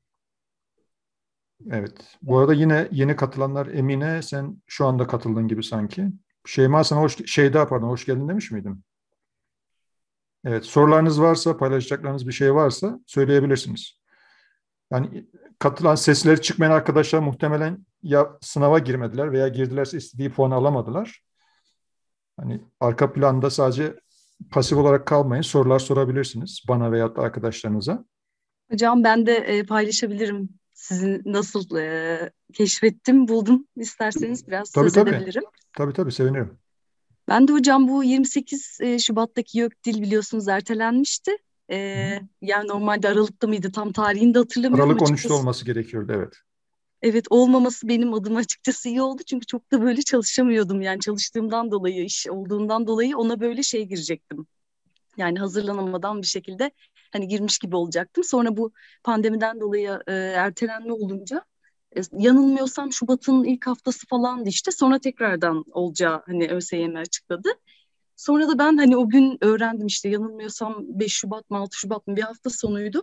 Evet. Bu arada yine yeni katılanlar, Emine, sen şu anda katıldığın gibi sanki. Şeyma sana hoş geldin demiş miydim? Evet. Sorularınız varsa, paylaşacaklarınız bir şey varsa söyleyebilirsiniz. Yani katılan sesleri çıkmayan arkadaşlar muhtemelen ya sınava girmediler veya girdilerse istediği puanı alamadılar. Hani arka planda sadece pasif olarak kalmayın. Sorular sorabilirsiniz bana veyahut da arkadaşlarınıza. Hocam ben de paylaşabilirim. Sizin nasıl keşfettim, buldum. İsterseniz biraz söz edebilirim. Tabii sevinirim. Ben de hocam bu 28 Şubat'taki YÖKDİL biliyorsunuz ertelenmişti. Yani normalde Aralık'ta mıydı? Tam tarihini de hatırlamıyorum Aralık 13'te açıkçası. olması gerekiyordu, evet. Evet, olmaması benim adıma açıkçası iyi oldu. Çünkü çok da böyle çalışamıyordum. Yani çalıştığımdan dolayı, iş olduğundan dolayı ona böyle girecektim. Yani hazırlanamadan bir şekilde hani girmiş gibi olacaktım. Sonra bu pandemiden dolayı ertelenme olunca Yanılmıyorsam Şubat'ın ilk haftası falandı işte. Sonra tekrardan olacağı hani ÖSYM açıkladı. Sonra da ben hani o gün öğrendim işte, yanılmıyorsam 5 Şubat mı 6 Şubat mı, bir hafta sonuydu.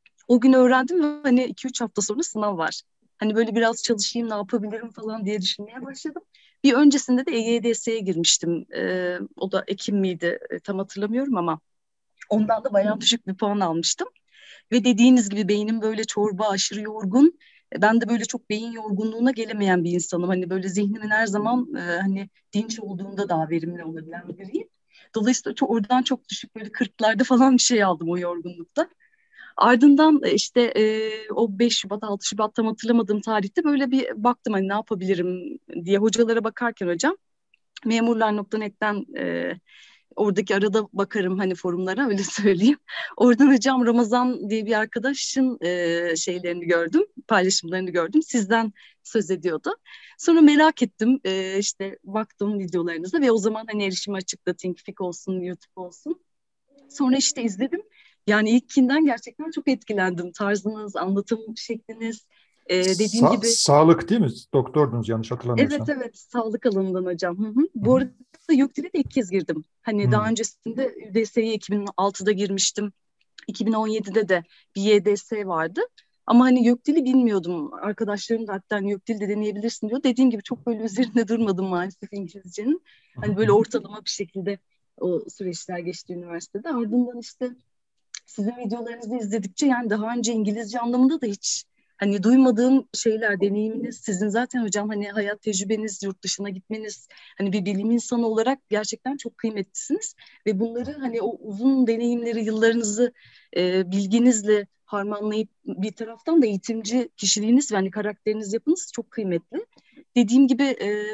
O gün öğrendim ve hani 2-3 hafta sonra sınav var. Hani böyle biraz çalışayım, ne yapabilirim falan diye düşünmeye başladım. Bir öncesinde de EYDS'ye girmiştim. O da Ekim miydi, tam hatırlamıyorum ama ondan da bayağı düşük bir puan almıştım. Ve dediğiniz gibi beynim böyle çorba, aşırı yorgun. Ben de böyle çok beyin yorgunluğuna gelemeyen bir insanım. Hani böyle zihnimin her zaman hani dinç olduğunda daha verimli olabilen biriyim. Dolayısıyla oradan çok düşük, böyle 40'larda falan bir şey aldım o yorgunlukta. Ardından işte o 5 Şubat, 6 Şubat tam hatırlamadığım tarihte böyle bir baktım hani ne yapabilirim diye hocalara bakarken hocam, memurlar.net'ten oradaki arada bakarım hani forumlara, öyle söyleyeyim. Oradan hocam Ramazan diye bir arkadaşın şeylerini gördüm, paylaşımlarını gördüm. Sizden söz ediyordu. Sonra merak ettim, işte baktım videolarınıza ve o zaman hani erişim açıkta, Thinkific olsun, YouTube olsun. Sonra işte izledim. Yani ilkinden gerçekten çok etkilendim. Tarzınız, anlatım şekliniz, dediğim gibi. Sağlık değil mi? Doktordunuz yanlış Evet hatırlamıyorsam. evet, sağlık alanından hocam. Hı hı. Bu Hı hı. arada YÖKDİL'e de ilk kez girdim. Hani daha öncesinde ÜDS'ye 2006'da girmiştim. 2017'de de bir YDS vardı. Ama hani YÖKDİL'i bilmiyordum. Arkadaşlarım da hatta hani YÖKDİL'de deneyebilirsin diyor. Dediğim gibi çok böyle üzerinde durmadım maalesef İngilizcenin. Hani böyle ortalama bir şekilde o süreçler geçti üniversitede. Ardından işte sizin videolarınızı izledikçe yani daha önce İngilizce anlamında da hiç hani duymadığım şeyler, deneyiminiz, sizin zaten hocam hani hayat tecrübeniz, yurt dışına gitmeniz, hani bir bilim insanı olarak gerçekten çok kıymetlisiniz ve bunları hani o uzun deneyimleri, yıllarınızı bilginizle harmanlayıp bir taraftan da eğitimci kişiliğiniz ve hani karakteriniz, yapınız çok kıymetli. Dediğim gibi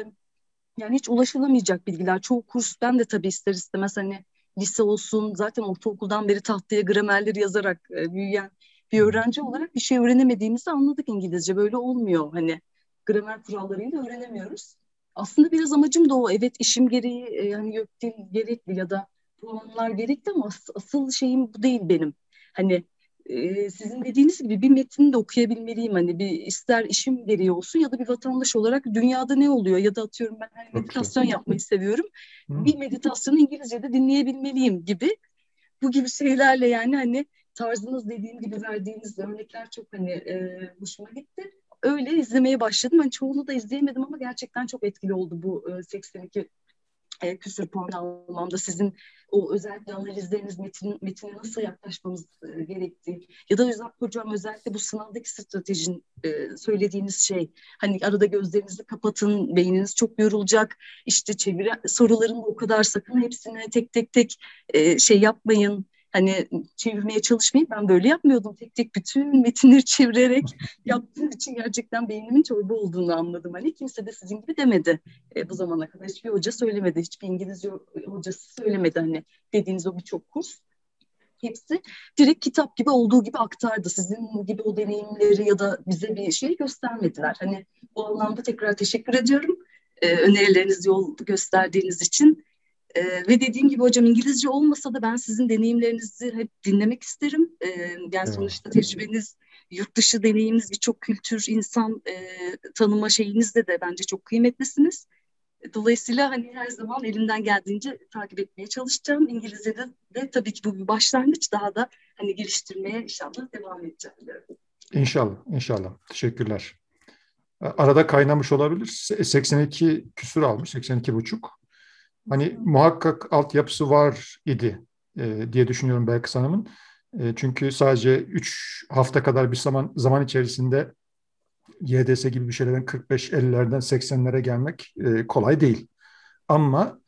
yani hiç ulaşılamayacak bilgiler. Çoğu kurs, ben de tabii ister istemez hani lise olsun, zaten ortaokuldan beri tahtaya gramerleri yazarak büyüyen bir öğrenci olarak bir şey öğrenemediğimizi anladık İngilizce. Böyle olmuyor, hani gramer kurallarıyla öğrenemiyoruz. Aslında biraz amacım da o. Evet, işim gereği hani YÖKDİL gerekli ya da puanlar gerekli ama asıl şeyim bu değil benim. Hani sizin dediğiniz gibi bir metni de okuyabilmeliyim. Hani bir, ister işim gereği olsun ya da bir vatandaş olarak dünyada ne oluyor ya da atıyorum ben hani meditasyon yapmayı seviyorum. Bir meditasyonu İngilizce'de dinleyebilmeliyim gibi. Bu gibi şeylerle yani hani tarzınız, dediğim gibi verdiğiniz örnekler çok hani hoşuma gitti. Öyle izlemeye başladım. Hani çoğunu da izleyemedim ama gerçekten çok etkili oldu bu 82 küsur puan almamda. Sizin o özellikle analizleriniz, metine nasıl yaklaşmamız gerektiği ya da hocam özellikle bu sınavdaki stratejin söylediğiniz şey, hani arada gözlerinizi kapatın, beyniniz çok yorulacak, işte çeviri sorularında o kadar sakın hepsine tek tek şey yapmayın. Hani çevirmeye çalışmayın. Ben böyle yapmıyordum. Tek tek bütün metinleri çevirerek yaptığım için gerçekten beynimin çorba olduğunu anladım. Hani kimse de sizin gibi demedi bu zamana kadar. Hiçbir hoca söylemedi. Hiçbir İngilizce hocası söylemedi. Hani dediğiniz o birçok kurs. Hepsi direkt kitap gibi olduğu gibi aktardı. Sizin gibi o deneyimleri ya da bize bir şey göstermediler. Hani bu anlamda tekrar teşekkür ediyorum. Önerileriniz, yol gösterdiğiniz için. Ve dediğim gibi hocam İngilizce olmasa da ben sizin deneyimlerinizi hep dinlemek isterim. Yani sonuçta tecrübeniz, yurt dışı deneyiminiz, birçok kültür, insan tanıma şeyinizde de bence çok kıymetlisiniz. Dolayısıyla hani her zaman elimden geldiğince takip etmeye çalışacağım. İngilizce'de de tabii ki bu bir başlangıç, daha da hani geliştirmeye inşallah devam edeceğim. İnşallah, inşallah. Teşekkürler. Arada kaynamış olabilir. 82 küsur almış, 82,5. Hani muhakkak altyapısı var idi diye düşünüyorum Belkıs Hanım'ın. Çünkü sadece 3 hafta kadar bir zaman içerisinde YDS gibi bir şeylerden 45-50'lerden 80'lere gelmek kolay değil. Ama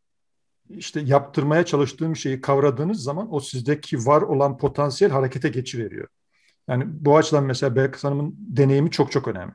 işte yaptırmaya çalıştığım şeyi kavradığınız zaman o sizdeki var olan potansiyel harekete geçiveriyor. Yani bu açıdan mesela Belkıs Hanım'ın deneyimi çok çok önemli.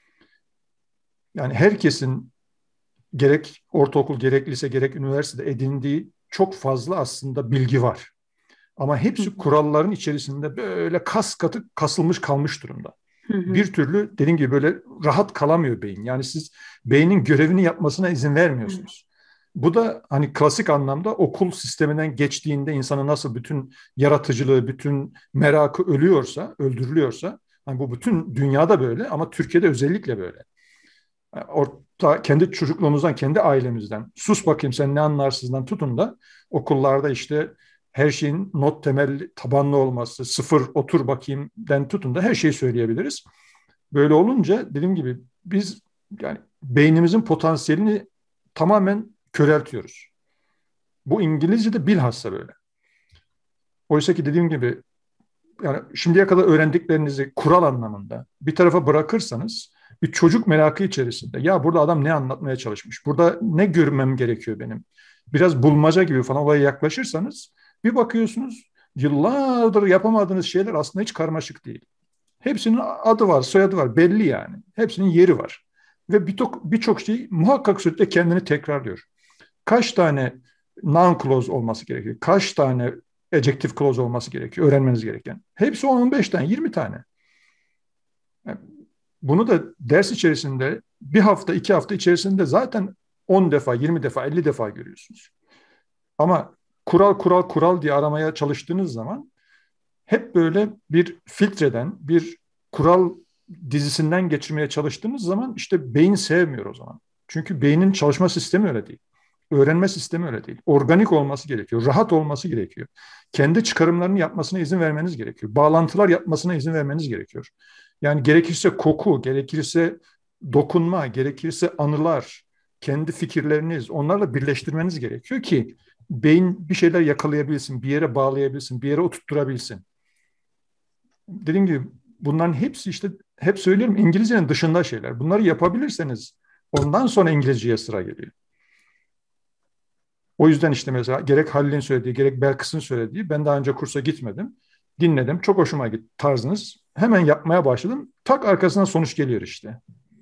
Yani herkesin gerek ortaokul, gerek lise, gerek üniversitede edindiği çok fazla aslında bilgi var. Ama hepsi kuralların içerisinde böyle kas katı kasılmış kalmış durumda. Bir türlü dediğim gibi böyle rahat kalamıyor beyin. Yani siz beynin görevini yapmasına izin vermiyorsunuz. Bu da hani klasik anlamda okul sisteminden geçtiğinde insanın nasıl bütün yaratıcılığı, bütün merakı öldürülüyorsa, Yani bu bütün dünyada böyle ama Türkiye'de özellikle böyle. Yani orta, kendi çocukluğumuzdan, kendi ailemizden, sus bakayım sen ne anlarsızdan tutun da okullarda işte her şeyin not temelli, tabanlı olması, sıfır otur bakayımden tutun da her şeyi söyleyebiliriz. Böyle olunca dediğim gibi biz yani beynimizin potansiyelini tamamen köreltiyoruz. Bu İngilizce'de bilhassa böyle. Oysa ki dediğim gibi yani şimdiye kadar öğrendiklerinizi kural anlamında bir tarafa bırakırsanız bir çocuk merakı içerisinde ya burada adam ne anlatmaya çalışmış? Burada ne görmem gerekiyor benim? Biraz bulmaca gibi falan olaya yaklaşırsanız bir bakıyorsunuz yıllardır yapamadığınız şeyler aslında hiç karmaşık değil. Hepsinin adı var, soyadı var, belli yani. Hepsinin yeri var. Ve birçok şey muhakkak surette kendini tekrarlıyor. Kaç tane noun clause olması gerekiyor? Kaç tane adjective clause olması gerekiyor? Öğrenmeniz gereken. Hepsi 10-15 tane, 20 tane. Yani bunu da ders içerisinde bir hafta, 2 hafta içerisinde zaten 10 defa, 20 defa, 50 defa görüyorsunuz. Ama kural diye aramaya çalıştığınız zaman hep böyle bir filtreden, bir kural dizisinden geçirmeye çalıştığınız zaman işte beyin sevmiyor o zaman. Çünkü beynin çalışma sistemi öyle değil. Öğrenme sistemi öyle değil. Organik olması gerekiyor. Rahat olması gerekiyor. Kendi çıkarımlarını yapmasına izin vermeniz gerekiyor. Bağlantılar yapmasına izin vermeniz gerekiyor. Yani gerekirse koku, gerekirse dokunma, gerekirse anılar, kendi fikirleriniz, onlarla birleştirmeniz gerekiyor ki beyin bir şeyler yakalayabilsin, bir yere bağlayabilsin, bir yere oturtturabilsin. Dediğim gibi bunların hepsi işte hep söylüyorum İngilizcenin dışında şeyler. Bunları yapabilirseniz ondan sonra İngilizceye sıra geliyor. O yüzden işte mesela gerek Halil'in söylediği, gerek Belkıs'ın söylediği, ben daha önce kursa gitmedim. Dinledim, çok hoşuma gitti tarzınız. Hemen yapmaya başladım. Tak arkasından sonuç geliyor işte.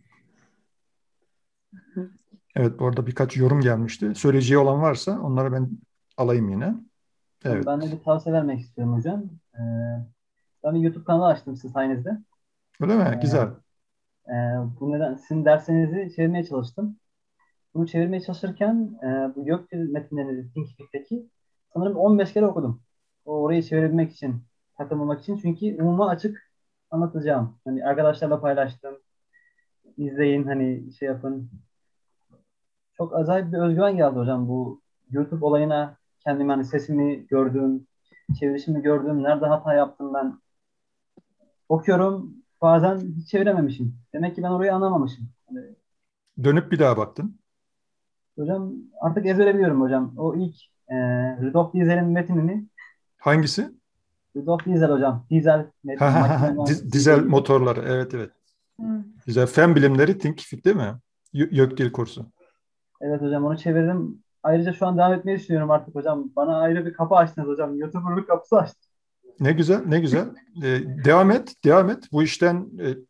Evet, bu arada birkaç yorum gelmişti. Söyleyeceği olan varsa onları ben alayım yine. Evet. Ben de bir tavsiye vermek istiyorum hocam. Ben bir YouTube kanalı açtım sizin sayenizde. Öyle mi? Güzel. Bu neden sizin derslerinizi çevirmeye çalıştım. Bunu çevirmeye çalışırken bu Gökdil metinlerinizi Thinkific'teki sanırım 15 kere okudum. Orayı çevirebilmek için, takılmamak için. Çünkü umuma açık anlatacağım. Hani arkadaşlarla paylaştım. İzleyin, hani şey yapın. Çok acayip bir özgüven geldi hocam bu YouTube olayına. Kendimi hani sesimi gördüğüm, çevirişimi gördüğüm, nerede hata yaptım ben. Okuyorum, bazen hiç çevirememişim. Demek ki ben orayı anlamamışım. Hani, Dönüp bir daha baktın. hocam artık ezbere biliyorum hocam. O ilk Rudolf Diesel'in metinini. Hangisi? Rudolf Diesel hocam. Dizel metni. Dizel motorları. Evet, evet. Güzel. Fen bilimleri Thinkific değil mi? YÖKDİL kursu. Evet hocam, onu çevirdim. Ayrıca şu an devam etmeyi düşünüyorum artık hocam. Bana ayrı bir kapı açtınız hocam. YouTuber'lık kapısı açtınız. Ne güzel, ne güzel. Devam et, devam et. Bu işten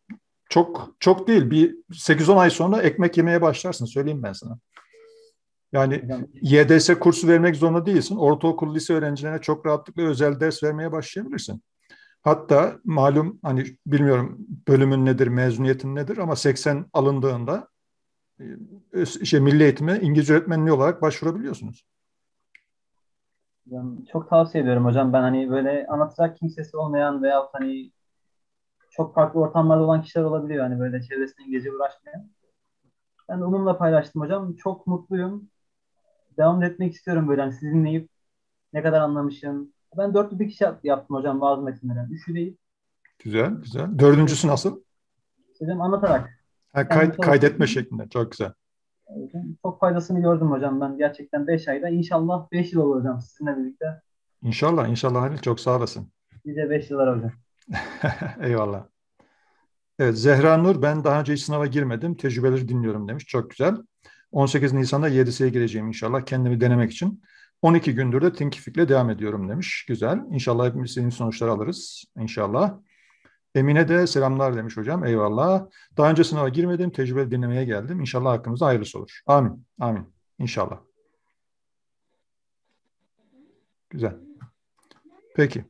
çok değil. Bir 8-10 ay sonra ekmek yemeye başlarsın. Söyleyeyim ben sana. Yani Hocam, YDS kursu vermek zorunda değilsin. Ortaokul, lise öğrencilerine çok rahatlıkla özel ders vermeye başlayabilirsin. Hatta malum hani bilmiyorum bölümün nedir, mezuniyetin nedir ama 80 alındığında milli eğitime İngilizce öğretmenliği olarak başvurabiliyorsunuz. hocam, çok tavsiye ediyorum hocam. Ben hani böyle anlatacak kimsesi olmayan veya hani çok farklı ortamlarda olan kişiler olabiliyor. Hani böyle çevresinde İngilizce uğraşmayan. Ben de onunla paylaştım hocam. Çok mutluyum. Devam etmek istiyorum böyle. Hani sizi dinleyip ne kadar anlamışım. Ben 4'lü bir kişi yaptım hocam bazı metinlere. 3'lü değil. Güzel, güzel. Dördüncüsü nasıl? Hocam anlatarak. Kaydetme şeklinde. Çok güzel. Çok faydasını gördüm hocam ben. Gerçekten 5 ayda. İnşallah 5 yıl olur hocam sizinle birlikte. İnşallah, inşallah Halil. Çok sağ olasın. Bize 5 yıllar hocam. Eyvallah. Evet, Zehra Nur, ben daha önce hiç sınava girmedim. Tecrübeleri dinliyorum demiş. Çok güzel. 18 Nisan'da YDS'ye gireceğim inşallah kendimi denemek için. 12 gündür de Thinkific'le devam ediyorum demiş. Güzel. İnşallah hepimiz senin sonuçları alırız. İnşallah. Emine de selamlar demiş hocam. Eyvallah. Daha önce sınava girmedim. Tecrübeli dinlemeye geldim. İnşallah hakkımızda hayırlısı olur. Amin. Amin. İnşallah. Güzel. Peki.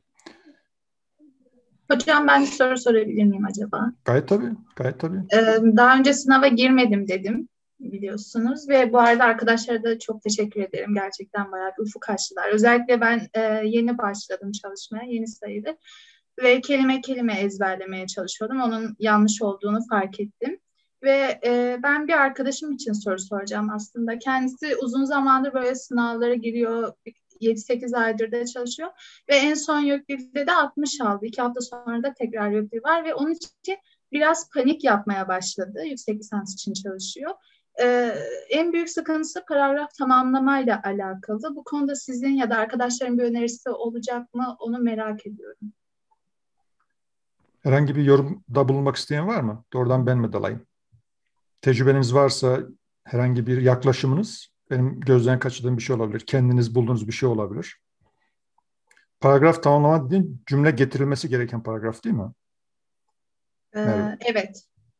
Hocam ben bir soru sorabilir miyim acaba? Gayet tabii. Gayet tabii. Daha önce sınava girmedim dedim biliyorsunuz ve bu arada arkadaşlara da çok teşekkür ederim. Gerçekten bayağı bir ufuk açtılar. Özellikle ben yeni başladım çalışmaya, yeni sayılır. ve kelime kelime ezberlemeye çalışıyordum. Onun yanlış olduğunu fark ettim. Ve ben bir arkadaşım için soru soracağım aslında. Kendisi uzun zamandır böyle sınavlara giriyor. 7-8 aydır da çalışıyor. Ve en son YÖKDİL'de de 60 aldı. 2 hafta sonra da tekrar YÖKDİL var. Ve onun için biraz panik yapmaya başladı. Yüksek lisans için çalışıyor. En büyük sıkıntısı paragraf tamamlamayla alakalı. Bu konuda sizin ya da arkadaşların bir önerisi olacak mı? Onu merak ediyorum. Herhangi bir yorumda bulunmak isteyen var mı? Doğrudan ben mi dalayım? Tecrübeniz varsa herhangi bir yaklaşımınız benim gözden kaçırdığım bir şey olabilir. Kendiniz bulduğunuz bir şey olabilir. Paragraf tamamlama dediğin cümle getirilmesi gereken paragraf değil mi? Evet.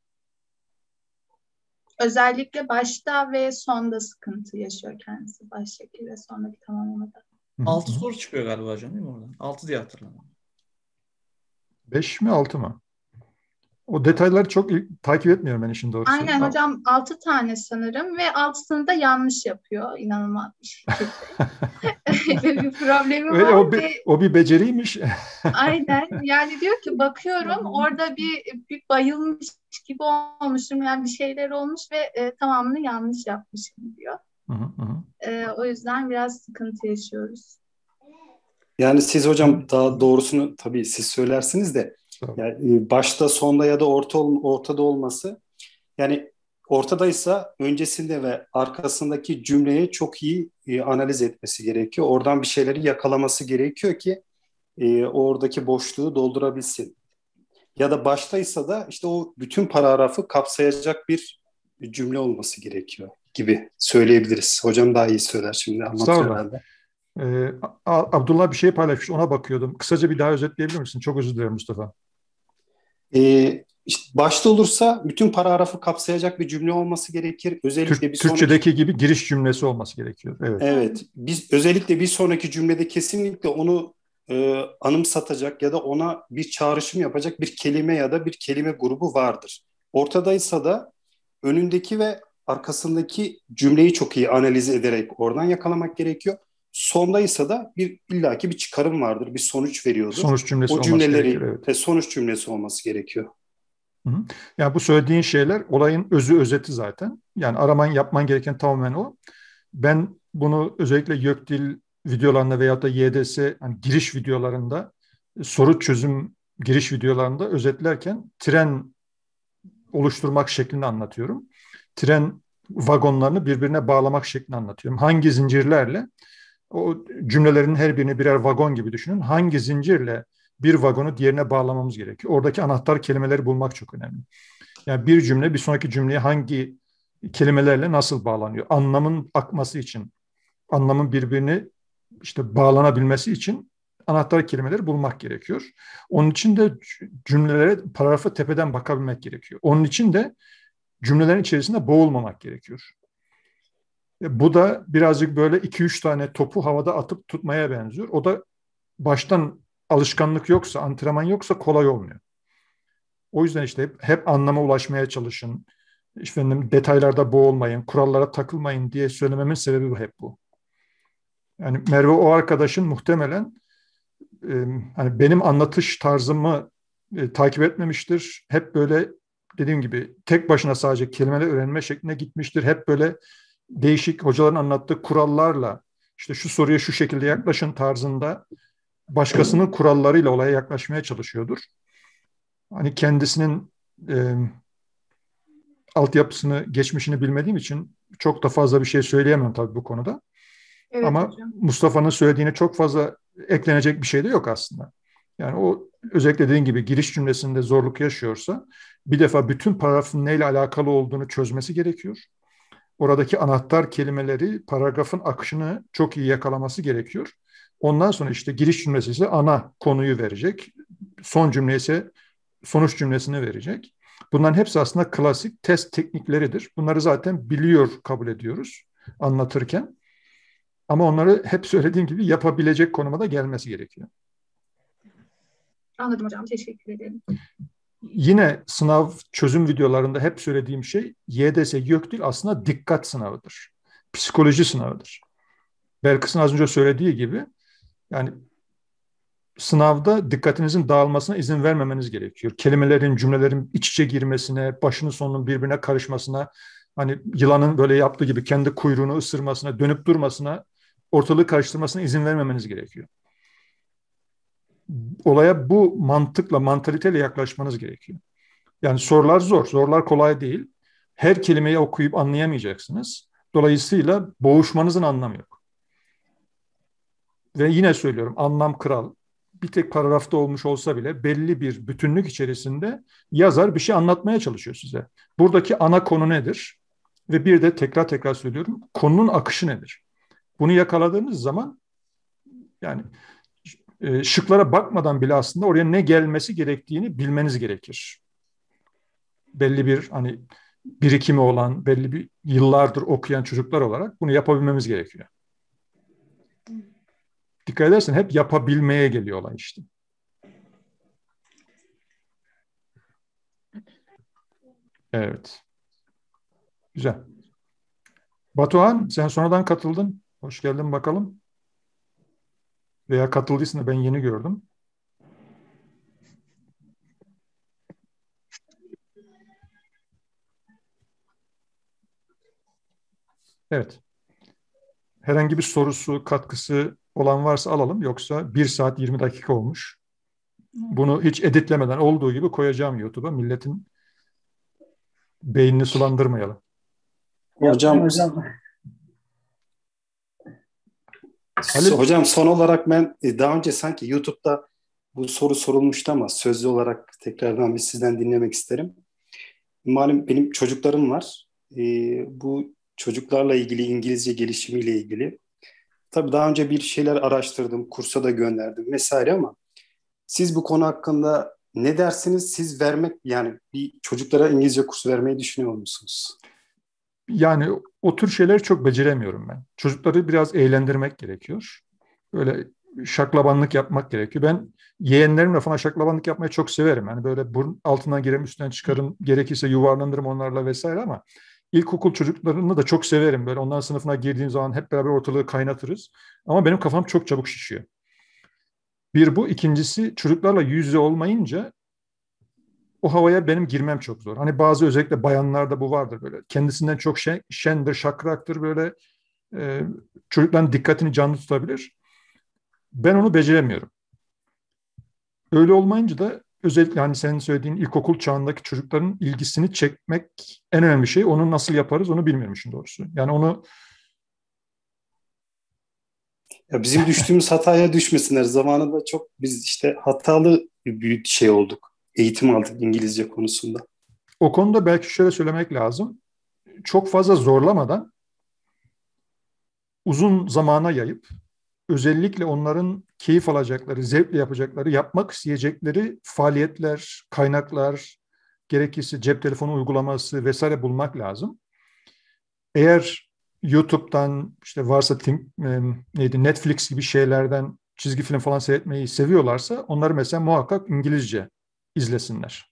Özellikle başta ve sonda sıkıntı yaşıyor kendisi. Baştaki ve sondaki tamamlamada. 6 soru çıkıyor galiba hocam değil mi oradan? 6 diye hatırlıyorum. 5 mi 6 mı? O detayları çok takip etmiyorum ben işin doğrusu. Aynen hocam 6 tane sanırım ve 6'sını da yanlış yapıyor. İnanılmaz bir şekilde. Öyle bir problemi var. O bir beceriymiş. Aynen. Yani diyor ki bakıyorum orada bir bayılmış gibi olmuşum. Yani bir şeyler olmuş ve tamamını yanlış yapmışım diyor. O yüzden biraz sıkıntı yaşıyoruz. Yani siz hocam daha doğrusunu tabii siz söylersiniz de yani başta, sonda ya da ortada olması, yani ortadaysa öncesinde ve arkasındaki cümleyi çok iyi analiz etmesi gerekiyor. Oradan bir şeyleri yakalaması gerekiyor ki oradaki boşluğu doldurabilsin. Ya da baştaysa da işte o bütün paragrafı kapsayacak bir cümle olması gerekiyor gibi söyleyebiliriz. Hocam daha iyi söyler şimdi, anlatıyor herhalde. Abdullah bir şey paylaşmış, ona bakıyordum. Kısaca bir daha özetleyebilir misin? Çok özür dilerim Mustafa. İşte başta olursa bütün paragrafı kapsayacak bir cümle olması gerekir. Özellikle Türkçedeki gibi giriş cümlesi olması gerekiyor. Evet. Evet. Biz özellikle bir sonraki cümlede kesinlikle onu anımsatacak ya da ona bir çağrışım yapacak bir kelime ya da bir kelime grubu vardır. Ortadaysa da önündeki ve arkasındaki cümleyi çok iyi analiz ederek oradan yakalamak gerekiyor. Sondaysa da illaki bir çıkarım vardır, bir sonuç veriyordur. Sonuç cümlesi o cümleleri gerekir, evet. Sonuç cümlesi olması gerekiyor. Yani bu söylediğin şeyler olayın özeti zaten. Yani yapman gereken tamamen o. Ben bunu özellikle YÖKDİL videolarında veyahut da YDS hani giriş videolarında, soru çözüm giriş videolarında özetlerken tren oluşturmak şeklinde anlatıyorum. Tren vagonlarını birbirine bağlamak şeklinde anlatıyorum. Hangi zincirlerle, o cümlelerin her birini birer vagon gibi düşünün. Hangi zincirle bir vagonu diğerine bağlamamız gerekiyor. Oradaki anahtar kelimeleri bulmak çok önemli. Yani bir cümle bir sonraki cümleye hangi kelimelerle nasıl bağlanıyor? Anlamın akması için, anlamın birbirine işte bağlanabilmesi için anahtar kelimeleri bulmak gerekiyor. Onun için de cümlelere, paragrafa tepeden bakabilmek gerekiyor. Onun için de cümlelerin içerisinde boğulmamak gerekiyor. Bu da birazcık böyle 2-3 tane topu havada atıp tutmaya benziyor. O da baştan alışkanlık yoksa, antrenman yoksa kolay olmuyor. O yüzden işte hep anlama ulaşmaya çalışın. Efendim, detaylarda boğulmayın, kurallara takılmayın diye söylememin sebebi hep bu. Yani Merve o arkadaşın muhtemelen hani benim anlatış tarzımı takip etmemiştir. Hep böyle dediğim gibi tek başına sadece kelimeler öğrenme şekline gitmiştir. Hep böyle değişik hocaların anlattığı kurallarla işte şu soruya şu şekilde yaklaşın tarzında başkasının kurallarıyla olaya yaklaşmaya çalışıyordur. Hani kendisinin altyapısını, geçmişini bilmediğim için çok da fazla bir şey söyleyemem tabii bu konuda. Evet, ama hocam. Mustafa'nın söylediğine çok fazla eklenecek bir şey de yok aslında. Yani o özellikle dediğin gibi giriş cümlesinde zorluk yaşıyorsa bir defa bütün paragrafın neyle alakalı olduğunu çözmesi gerekiyor. Oradaki anahtar kelimeleri, paragrafın akışını çok iyi yakalaması gerekiyor. Ondan sonra işte giriş cümlesi ise ana konuyu verecek. Son cümle ise sonuç cümlesini verecek. Bunların hepsi aslında klasik test teknikleridir. Bunları zaten biliyor, kabul ediyoruz anlatırken. Ama onları hep söylediğim gibi yapabilecek konuma da gelmesi gerekiyor. Anladım hocam. Teşekkür ederim. Yine sınav çözüm videolarında hep söylediğim şey YDS YÖKDİL aslında dikkat sınavıdır. Psikoloji sınavıdır. Belkıs'ın az önce söylediği gibi yani sınavda dikkatinizin dağılmasına izin vermemeniz gerekiyor. Kelimelerin, cümlelerin iç içe girmesine, başının sonunun birbirine karışmasına, hani yılanın böyle yaptığı gibi kendi kuyruğunu ısırmasına, dönüp durmasına, ortalığı karıştırmasına izin vermemeniz gerekiyor. Olaya bu mantıkla, mantaliteyle yaklaşmanız gerekiyor. Yani sorular zor, sorular kolay değil. Her kelimeyi okuyup anlayamayacaksınız. Dolayısıyla boğuşmanızın anlamı yok. Ve yine söylüyorum, anlam kral. Bir tek paragrafta olmuş olsa bile belli bir bütünlük içerisinde yazar bir şey anlatmaya çalışıyor size. Buradaki ana konu nedir? Ve bir de tekrar tekrar söylüyorum, konunun akışı nedir? Bunu yakaladığınız zaman yani şıklara bakmadan bile aslında oraya ne gelmesi gerektiğini bilmeniz gerekir. Belli bir hani birikimi olan, belli bir yıllardır okuyan çocuklar olarak bunu yapabilmemiz gerekiyor. Dikkat edersen hep yapabilmeye geliyor olay işte. Evet. Güzel. Batuhan, sen sonradan katıldın. Hoş geldin bakalım. Veya katıldıysan da ben yeni gördüm. Evet. Herhangi bir sorusu, katkısı olan varsa alalım. Yoksa 1 saat 20 dakika olmuş. Bunu hiç editlemeden olduğu gibi koyacağım YouTube'a. Milletin beynini sulandırmayalım. Hocam, Halil, hocam son olarak ben daha önce sanki YouTube'da bu soru sorulmuştu ama sözlü olarak tekrardan bir sizden dinlemek isterim. Malum benim çocuklarım var. Bu çocuklarla ilgili, İngilizce gelişimiyle ilgili. Tabii daha önce bir şeyler araştırdım, kursa da gönderdim vesaire ama siz bu konu hakkında ne dersiniz? Siz yani bir çocuklara İngilizce kursu vermeyi düşünüyor musunuz? Yani o tür şeyleri çok beceremiyorum ben. Çocukları biraz eğlendirmek gerekiyor. Böyle şaklabanlık yapmak gerekiyor. Ben yeğenlerimle falan şaklabanlık yapmayı çok severim. Yani böyle burun altından girerim, üstten çıkarım, gerekirse yuvarlanırım onlarla vesaire ama ilkokul çocuklarını da çok severim. Böyle onların sınıfına girdiğim zaman hep beraber ortalığı kaynatırız. Ama benim kafam çok çabuk şişiyor. Bir bu. İkincisi çocuklarla yüz yüze olmayınca o havaya benim girmem çok zor. Hani bazı özellikle bayanlarda bu vardır böyle. Kendisinden çok şendir, şakraktır böyle çocukların dikkatini canlı tutabilir. Ben onu beceremiyorum. Öyle olmayınca da özellikle hani senin söylediğin ilkokul çağındaki çocukların ilgisini çekmek en önemli şey. Onu nasıl yaparız onu bilmiyorum işin doğrusu. Yani onu ya bizim düştüğümüz hataya düşmesinler. Zamanında çok biz işte hatalı bir şey olduk. Eğitim aldık İngilizce konusunda. o konuda belki şöyle söylemek lazım. Çok fazla zorlamadan uzun zamana yayıp özellikle onların keyif alacakları, zevkle yapacakları, yapmak isteyecekleri faaliyetler, kaynaklar, gerekirse cep telefonu uygulaması vesaire bulmak lazım. Eğer YouTube'dan işte varsa Netflix gibi şeylerden çizgi film falan seyretmeyi seviyorlarsa onları mesela muhakkak İngilizce izlesinler.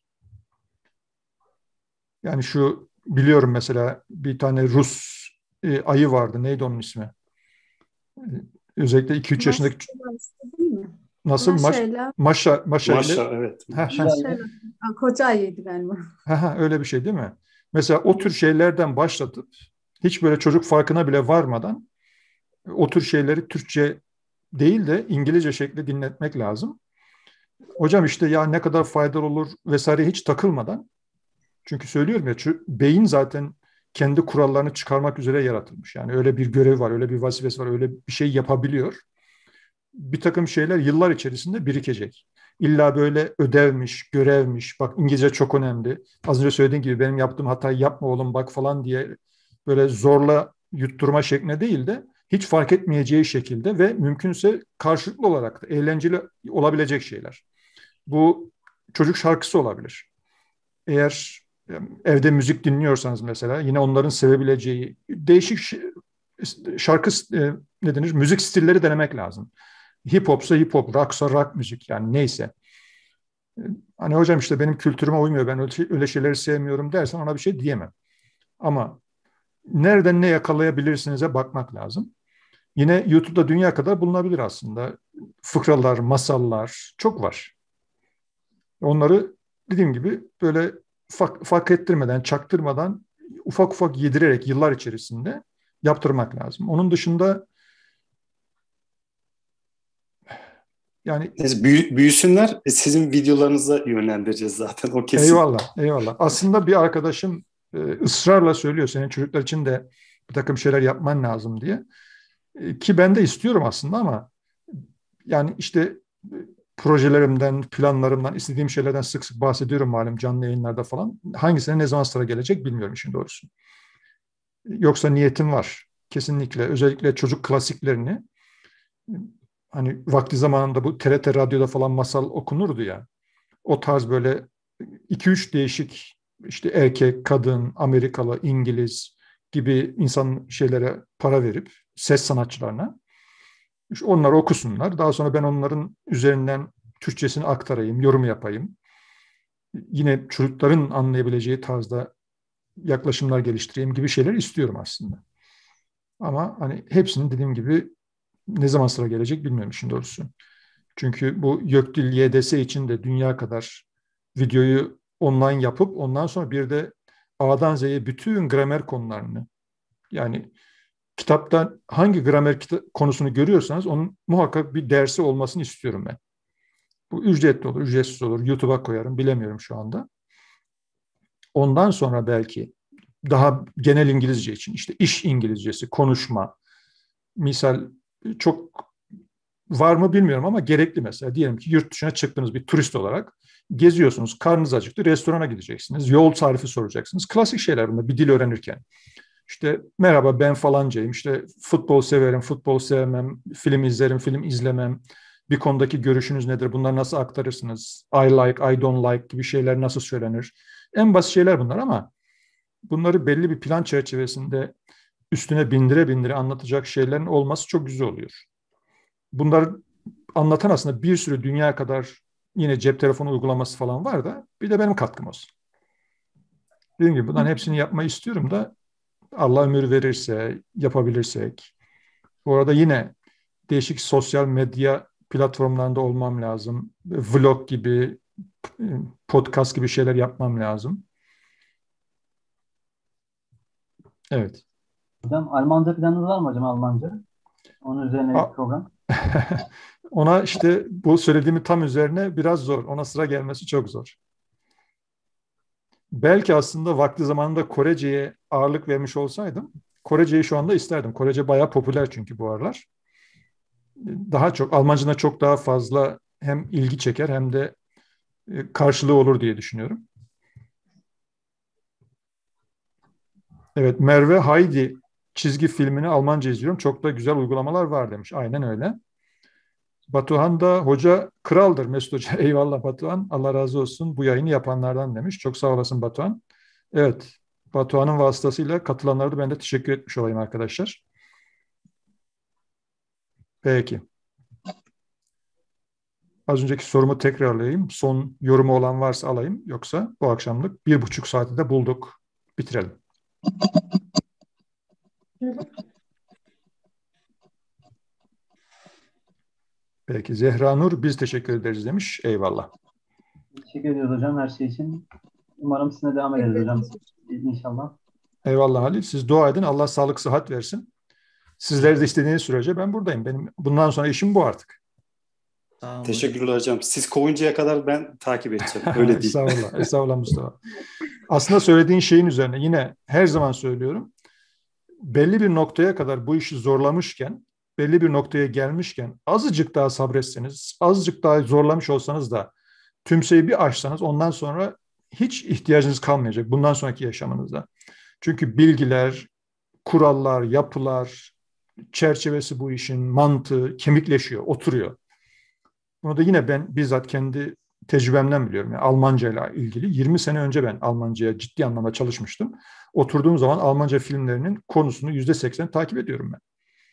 Yani şu biliyorum mesela bir tane Rus ayı vardı. Neydi onun ismi? Özellikle 2-3 yaşındaki nasıl? Maşa ile evet. Koca ayıydı galiba. Öyle bir şey değil mi? Mesela o tür şeylerden başlatıp hiç böyle çocuk farkına bile varmadan o tür şeyleri Türkçe değil de İngilizce şekilde dinletmek lazım. Hocam işte ya ne kadar faydalı olur vesaire hiç takılmadan çünkü söylüyorum ya beyin zaten kendi kurallarını çıkarmak üzere yaratılmış. Yani öyle bir görev var, öyle bir vazifesi var, öyle bir şey yapabiliyor. Bir takım şeyler yıllar içerisinde birikecek. İlla böyle ödevmiş, görevmiş, bak İngilizce çok önemli. Az önce söylediğim gibi benim yaptığım hatayı yapma oğlum bak falan diye böyle zorla yutturma şeklinde değil de hiç fark etmeyeceği şekilde ve mümkünse karşılıklı olarak da eğlenceli olabilecek şeyler. Bu çocuk şarkısı olabilir. Eğer evde müzik dinliyorsanız mesela yine onların sevebileceği değişik şarkı ne denir? Müzik stilleri denemek lazım. Hip hopsa hip hop, rocksa rock müzik yani neyse. Hani hocam işte benim kültürüme uymuyor ben öyle şeyleri sevmiyorum dersen ona bir şey diyemem. Ama nereden ne yakalayabilirsiniz'e bakmak lazım. Yine YouTube'da dünya kadar bulunabilir aslında. Fıkralar, masallar çok var. Onları dediğim gibi böyle fark ettirmeden, çaktırmadan ufak ufak yedirerek yıllar içerisinde yaptırmak lazım. Onun dışında yani Neyse, büyüsünler, sizin videolarınıza yönlendireceğiz zaten, o kesin. eyvallah, eyvallah. Aslında bir arkadaşım ısrarla söylüyor senin çocuklar için de bir takım şeyler yapman lazım diye. Ki ben de istiyorum aslında ama yani işte projelerimden, planlarımdan, istediğim şeylerden sık sık bahsediyorum malum canlı yayınlarda falan. Hangisine ne zaman sıra gelecek bilmiyorum işin doğrusu. Yoksa niyetim var. Kesinlikle. Özellikle çocuk klasiklerini hani vakti zamanında bu TRT Radyo'da falan masal okunurdu ya. O tarz böyle 2-3 değişik işte erkek, kadın, Amerikalı, İngiliz gibi insan şeylere para verip ses sanatçılarına işte onları okusunlar. Daha sonra ben onların üzerinden Türkçesini aktarayım, yorum yapayım. Yine çocukların anlayabileceği tarzda yaklaşımlar geliştireyim gibi şeyler istiyorum aslında. Ama hani hepsinin dediğim gibi ne zaman sıra gelecek bilmiyorum işin doğrusu. Çünkü bu YÖKDİL YDS için de dünya kadar videoyu online yapıp ondan sonra bir de A'dan Z'ye bütün gramer konularını yani kitapta hangi gramer konusunu görüyorsanız onun muhakkak bir dersi olmasını istiyorum ben. Bu ücretli olur, ücretsiz olur. YouTube'a koyarım, bilemiyorum şu anda. Ondan sonra belki daha genel İngilizce için işte iş İngilizcesi, konuşma, misal çok var mı bilmiyorum ama gerekli mesela. Diyelim ki yurt dışına çıktınız bir turist olarak. Geziyorsunuz, karnınız acıktı, restorana gideceksiniz. Yol tarifi soracaksınız. Klasik şeyler bunlar bir dil öğrenirken. İşte merhaba ben falancayım, işte futbol severim, futbol sevmem, film izlerim, film izlemem. Bir konudaki görüşünüz nedir? Bunları nasıl aktarırsınız? I like, I don't like gibi şeyler nasıl söylenir? En basit şeyler bunlar ama bunları belli bir plan çerçevesinde üstüne bindire bindire anlatacak şeylerin olması çok güzel oluyor. Bunları anlatan aslında bir sürü dünya kadar yine cep telefonu uygulaması falan var da bir de benim katkım olsun. Dediğim gibi bunların hepsini yapmayı istiyorum da Allah ömür verirse, yapabilirsek. Bu arada yine değişik sosyal medya platformlarında olmam lazım. Vlog gibi, podcast gibi şeyler yapmam lazım. Evet. Hocam Almanca planınız var mı hocam, Almanca? Onun üzerine bir program. Ona işte bu söylediğimi tam üzerine biraz zor. Ona sıra gelmesi çok zor. Belki aslında vakti zamanında Korece'ye ağırlık vermiş olsaydım, Korece'yi şu anda isterdim. Korece bayağı popüler çünkü bu aralar. Daha çok, Almanca'da çok daha fazla hem ilgi çeker hem de karşılığı olur diye düşünüyorum. Evet, Merve Heidi çizgi filmini Almanca izliyorum. Çok da güzel uygulamalar var demiş. Aynen öyle. Batuhan da hoca kraldır Mesut Hoca. Eyvallah Batuhan. Allah razı olsun bu yayını yapanlardan demiş. Çok sağ olasın Batuhan. Evet, Batuhan'ın vasıtasıyla katılanlara da ben de teşekkür etmiş olayım arkadaşlar. Peki. Az önceki sorumu tekrarlayayım. Son yorumu olan varsa alayım. Yoksa bu akşamlık 1,5 saati de bulduk. Bitirelim. Peki Zehra Nur biz teşekkür ederiz demiş. Eyvallah. Teşekkür ediyoruz hocam her şey için. Umarım sizinle devam ederiz hocam. İnşallah. Eyvallah Halil. Siz dua edin. Allah sağlık sıhhat versin. Sizler de istediğiniz sürece ben buradayım. Benim bundan sonra işim bu artık. Teşekkürler hocam. Siz kovuncaya kadar ben takip edeceğim. Öyle değil. Estağfurullah. Estağfurullah Mustafa. Aslında söylediğin şeyin üzerine yine her zaman söylüyorum. Belli bir noktaya kadar bu işi zorlamışken, belli bir noktaya gelmişken azıcık daha sabretseniz, azıcık daha zorlamış olsanız da tümseyi bir aşsanız ondan sonra hiç ihtiyacınız kalmayacak bundan sonraki yaşamınızda. Çünkü bilgiler, kurallar, yapılar, çerçevesi bu işin mantığı kemikleşiyor, oturuyor. Bunu da yine ben bizzat kendi tecrübemden biliyorum. Yani Almanca ile ilgili 20 sene önce ben Almanca'ya ciddi anlamda çalışmıştım. Oturduğum zaman Almanca filmlerinin konusunu %80 takip ediyorum ben.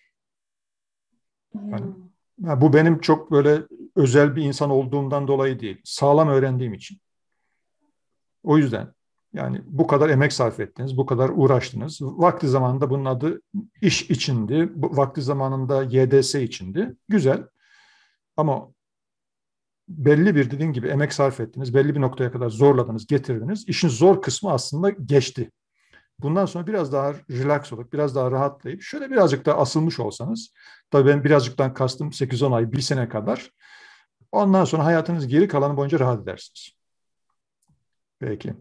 Yani bu benim çok böyle özel bir insan olduğumdan dolayı değil. Sağlam öğrendiğim için. O yüzden Yani bu kadar emek sarf ettiniz, bu kadar uğraştınız. Vakti zamanında bunun adı iş içindi, vakti zamanında YDS içindi. Güzel. Ama belli bir dediğim gibi emek sarf ettiniz, belli bir noktaya kadar zorladınız, getirdiniz. İşin zor kısmı aslında geçti. Bundan sonra biraz daha relax olup, biraz daha rahatlayıp, şöyle birazcık daha asılmış olsanız, tabii ben birazcıktan kastım 8-10 ay, 1 sene kadar, ondan sonra hayatınız geri kalanı boyunca rahat edersiniz. Peki.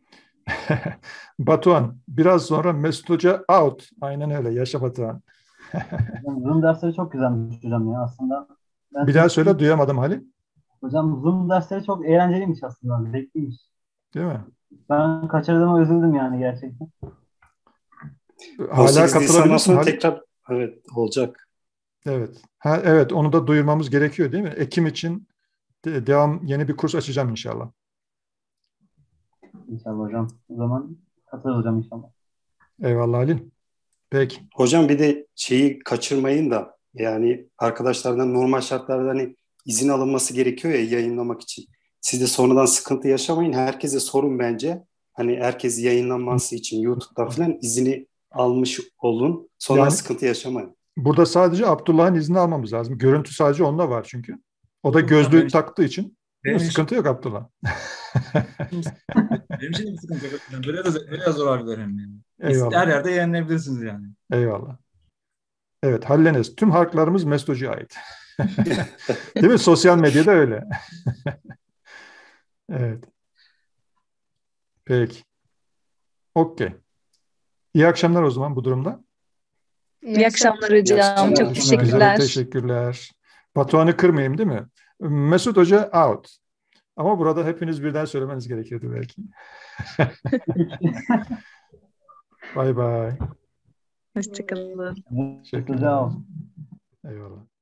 Batuhan, biraz sonra Mesut Hoca out. Aynen öyle. Yaşa Batuhan. Zoom dersleri çok güzelmiş hocam ya aslında. Bir daha söyle, duyamadım Halil. Hocam Zoom dersleri çok eğlenceliymiş aslında. Zevkliymiş. Değil mi? Ben kaçırdığıma üzüldüm yani gerçekten. Hala 18 Nisan'dan katılabilirsin sonra Halil. tekrar evet olacak. Evet. Evet, onu da duyurmamız gerekiyor değil mi? Ekim için devam yeni bir kurs açacağım inşallah. İnşallah hocam. O zaman katılır hocam inşallah. Eyvallah Halil. Peki. Hocam bir de şeyi kaçırmayın da yani arkadaşlardan normal şartlarda hani izin alınması gerekiyor ya yayınlamak için. Siz de sonradan sıkıntı yaşamayın. Herkese sorun bence. Hani herkes yayınlanması için YouTube'dan falan izini almış olun. Sonra Yani sıkıntı yaşamayın. burada sadece Abdullah'ın izni almamız lazım. Görüntü sadece onda var çünkü. O da gözlüğü taktığı için. Benim Sıkıntı yok Abdullah. Benim için de bir sıkıntı yok. Yani böyle zor abiler hem yani. Eyvallah. Her yerde yayınlayabilirsiniz yani. Eyvallah. Evet, halleniz. Tüm haklarımız Mesut Hoca'ya ait. Değil mi? Sosyal medyada öyle. Evet. Peki. Okey. İyi akşamlar o zaman bu durumda. İyi akşamlar hocam. akşamlar. Çok Görüşmek üzere. teşekkürler. Teşekkürler. Batuhan'ı kırmayayım değil mi? Mesut Hoca out. Ama burada hepiniz birden söylemeniz gerekiyordu belki. Bye bye. Hoşçakalın. Teşekkürler. Hocam. Eyvallah.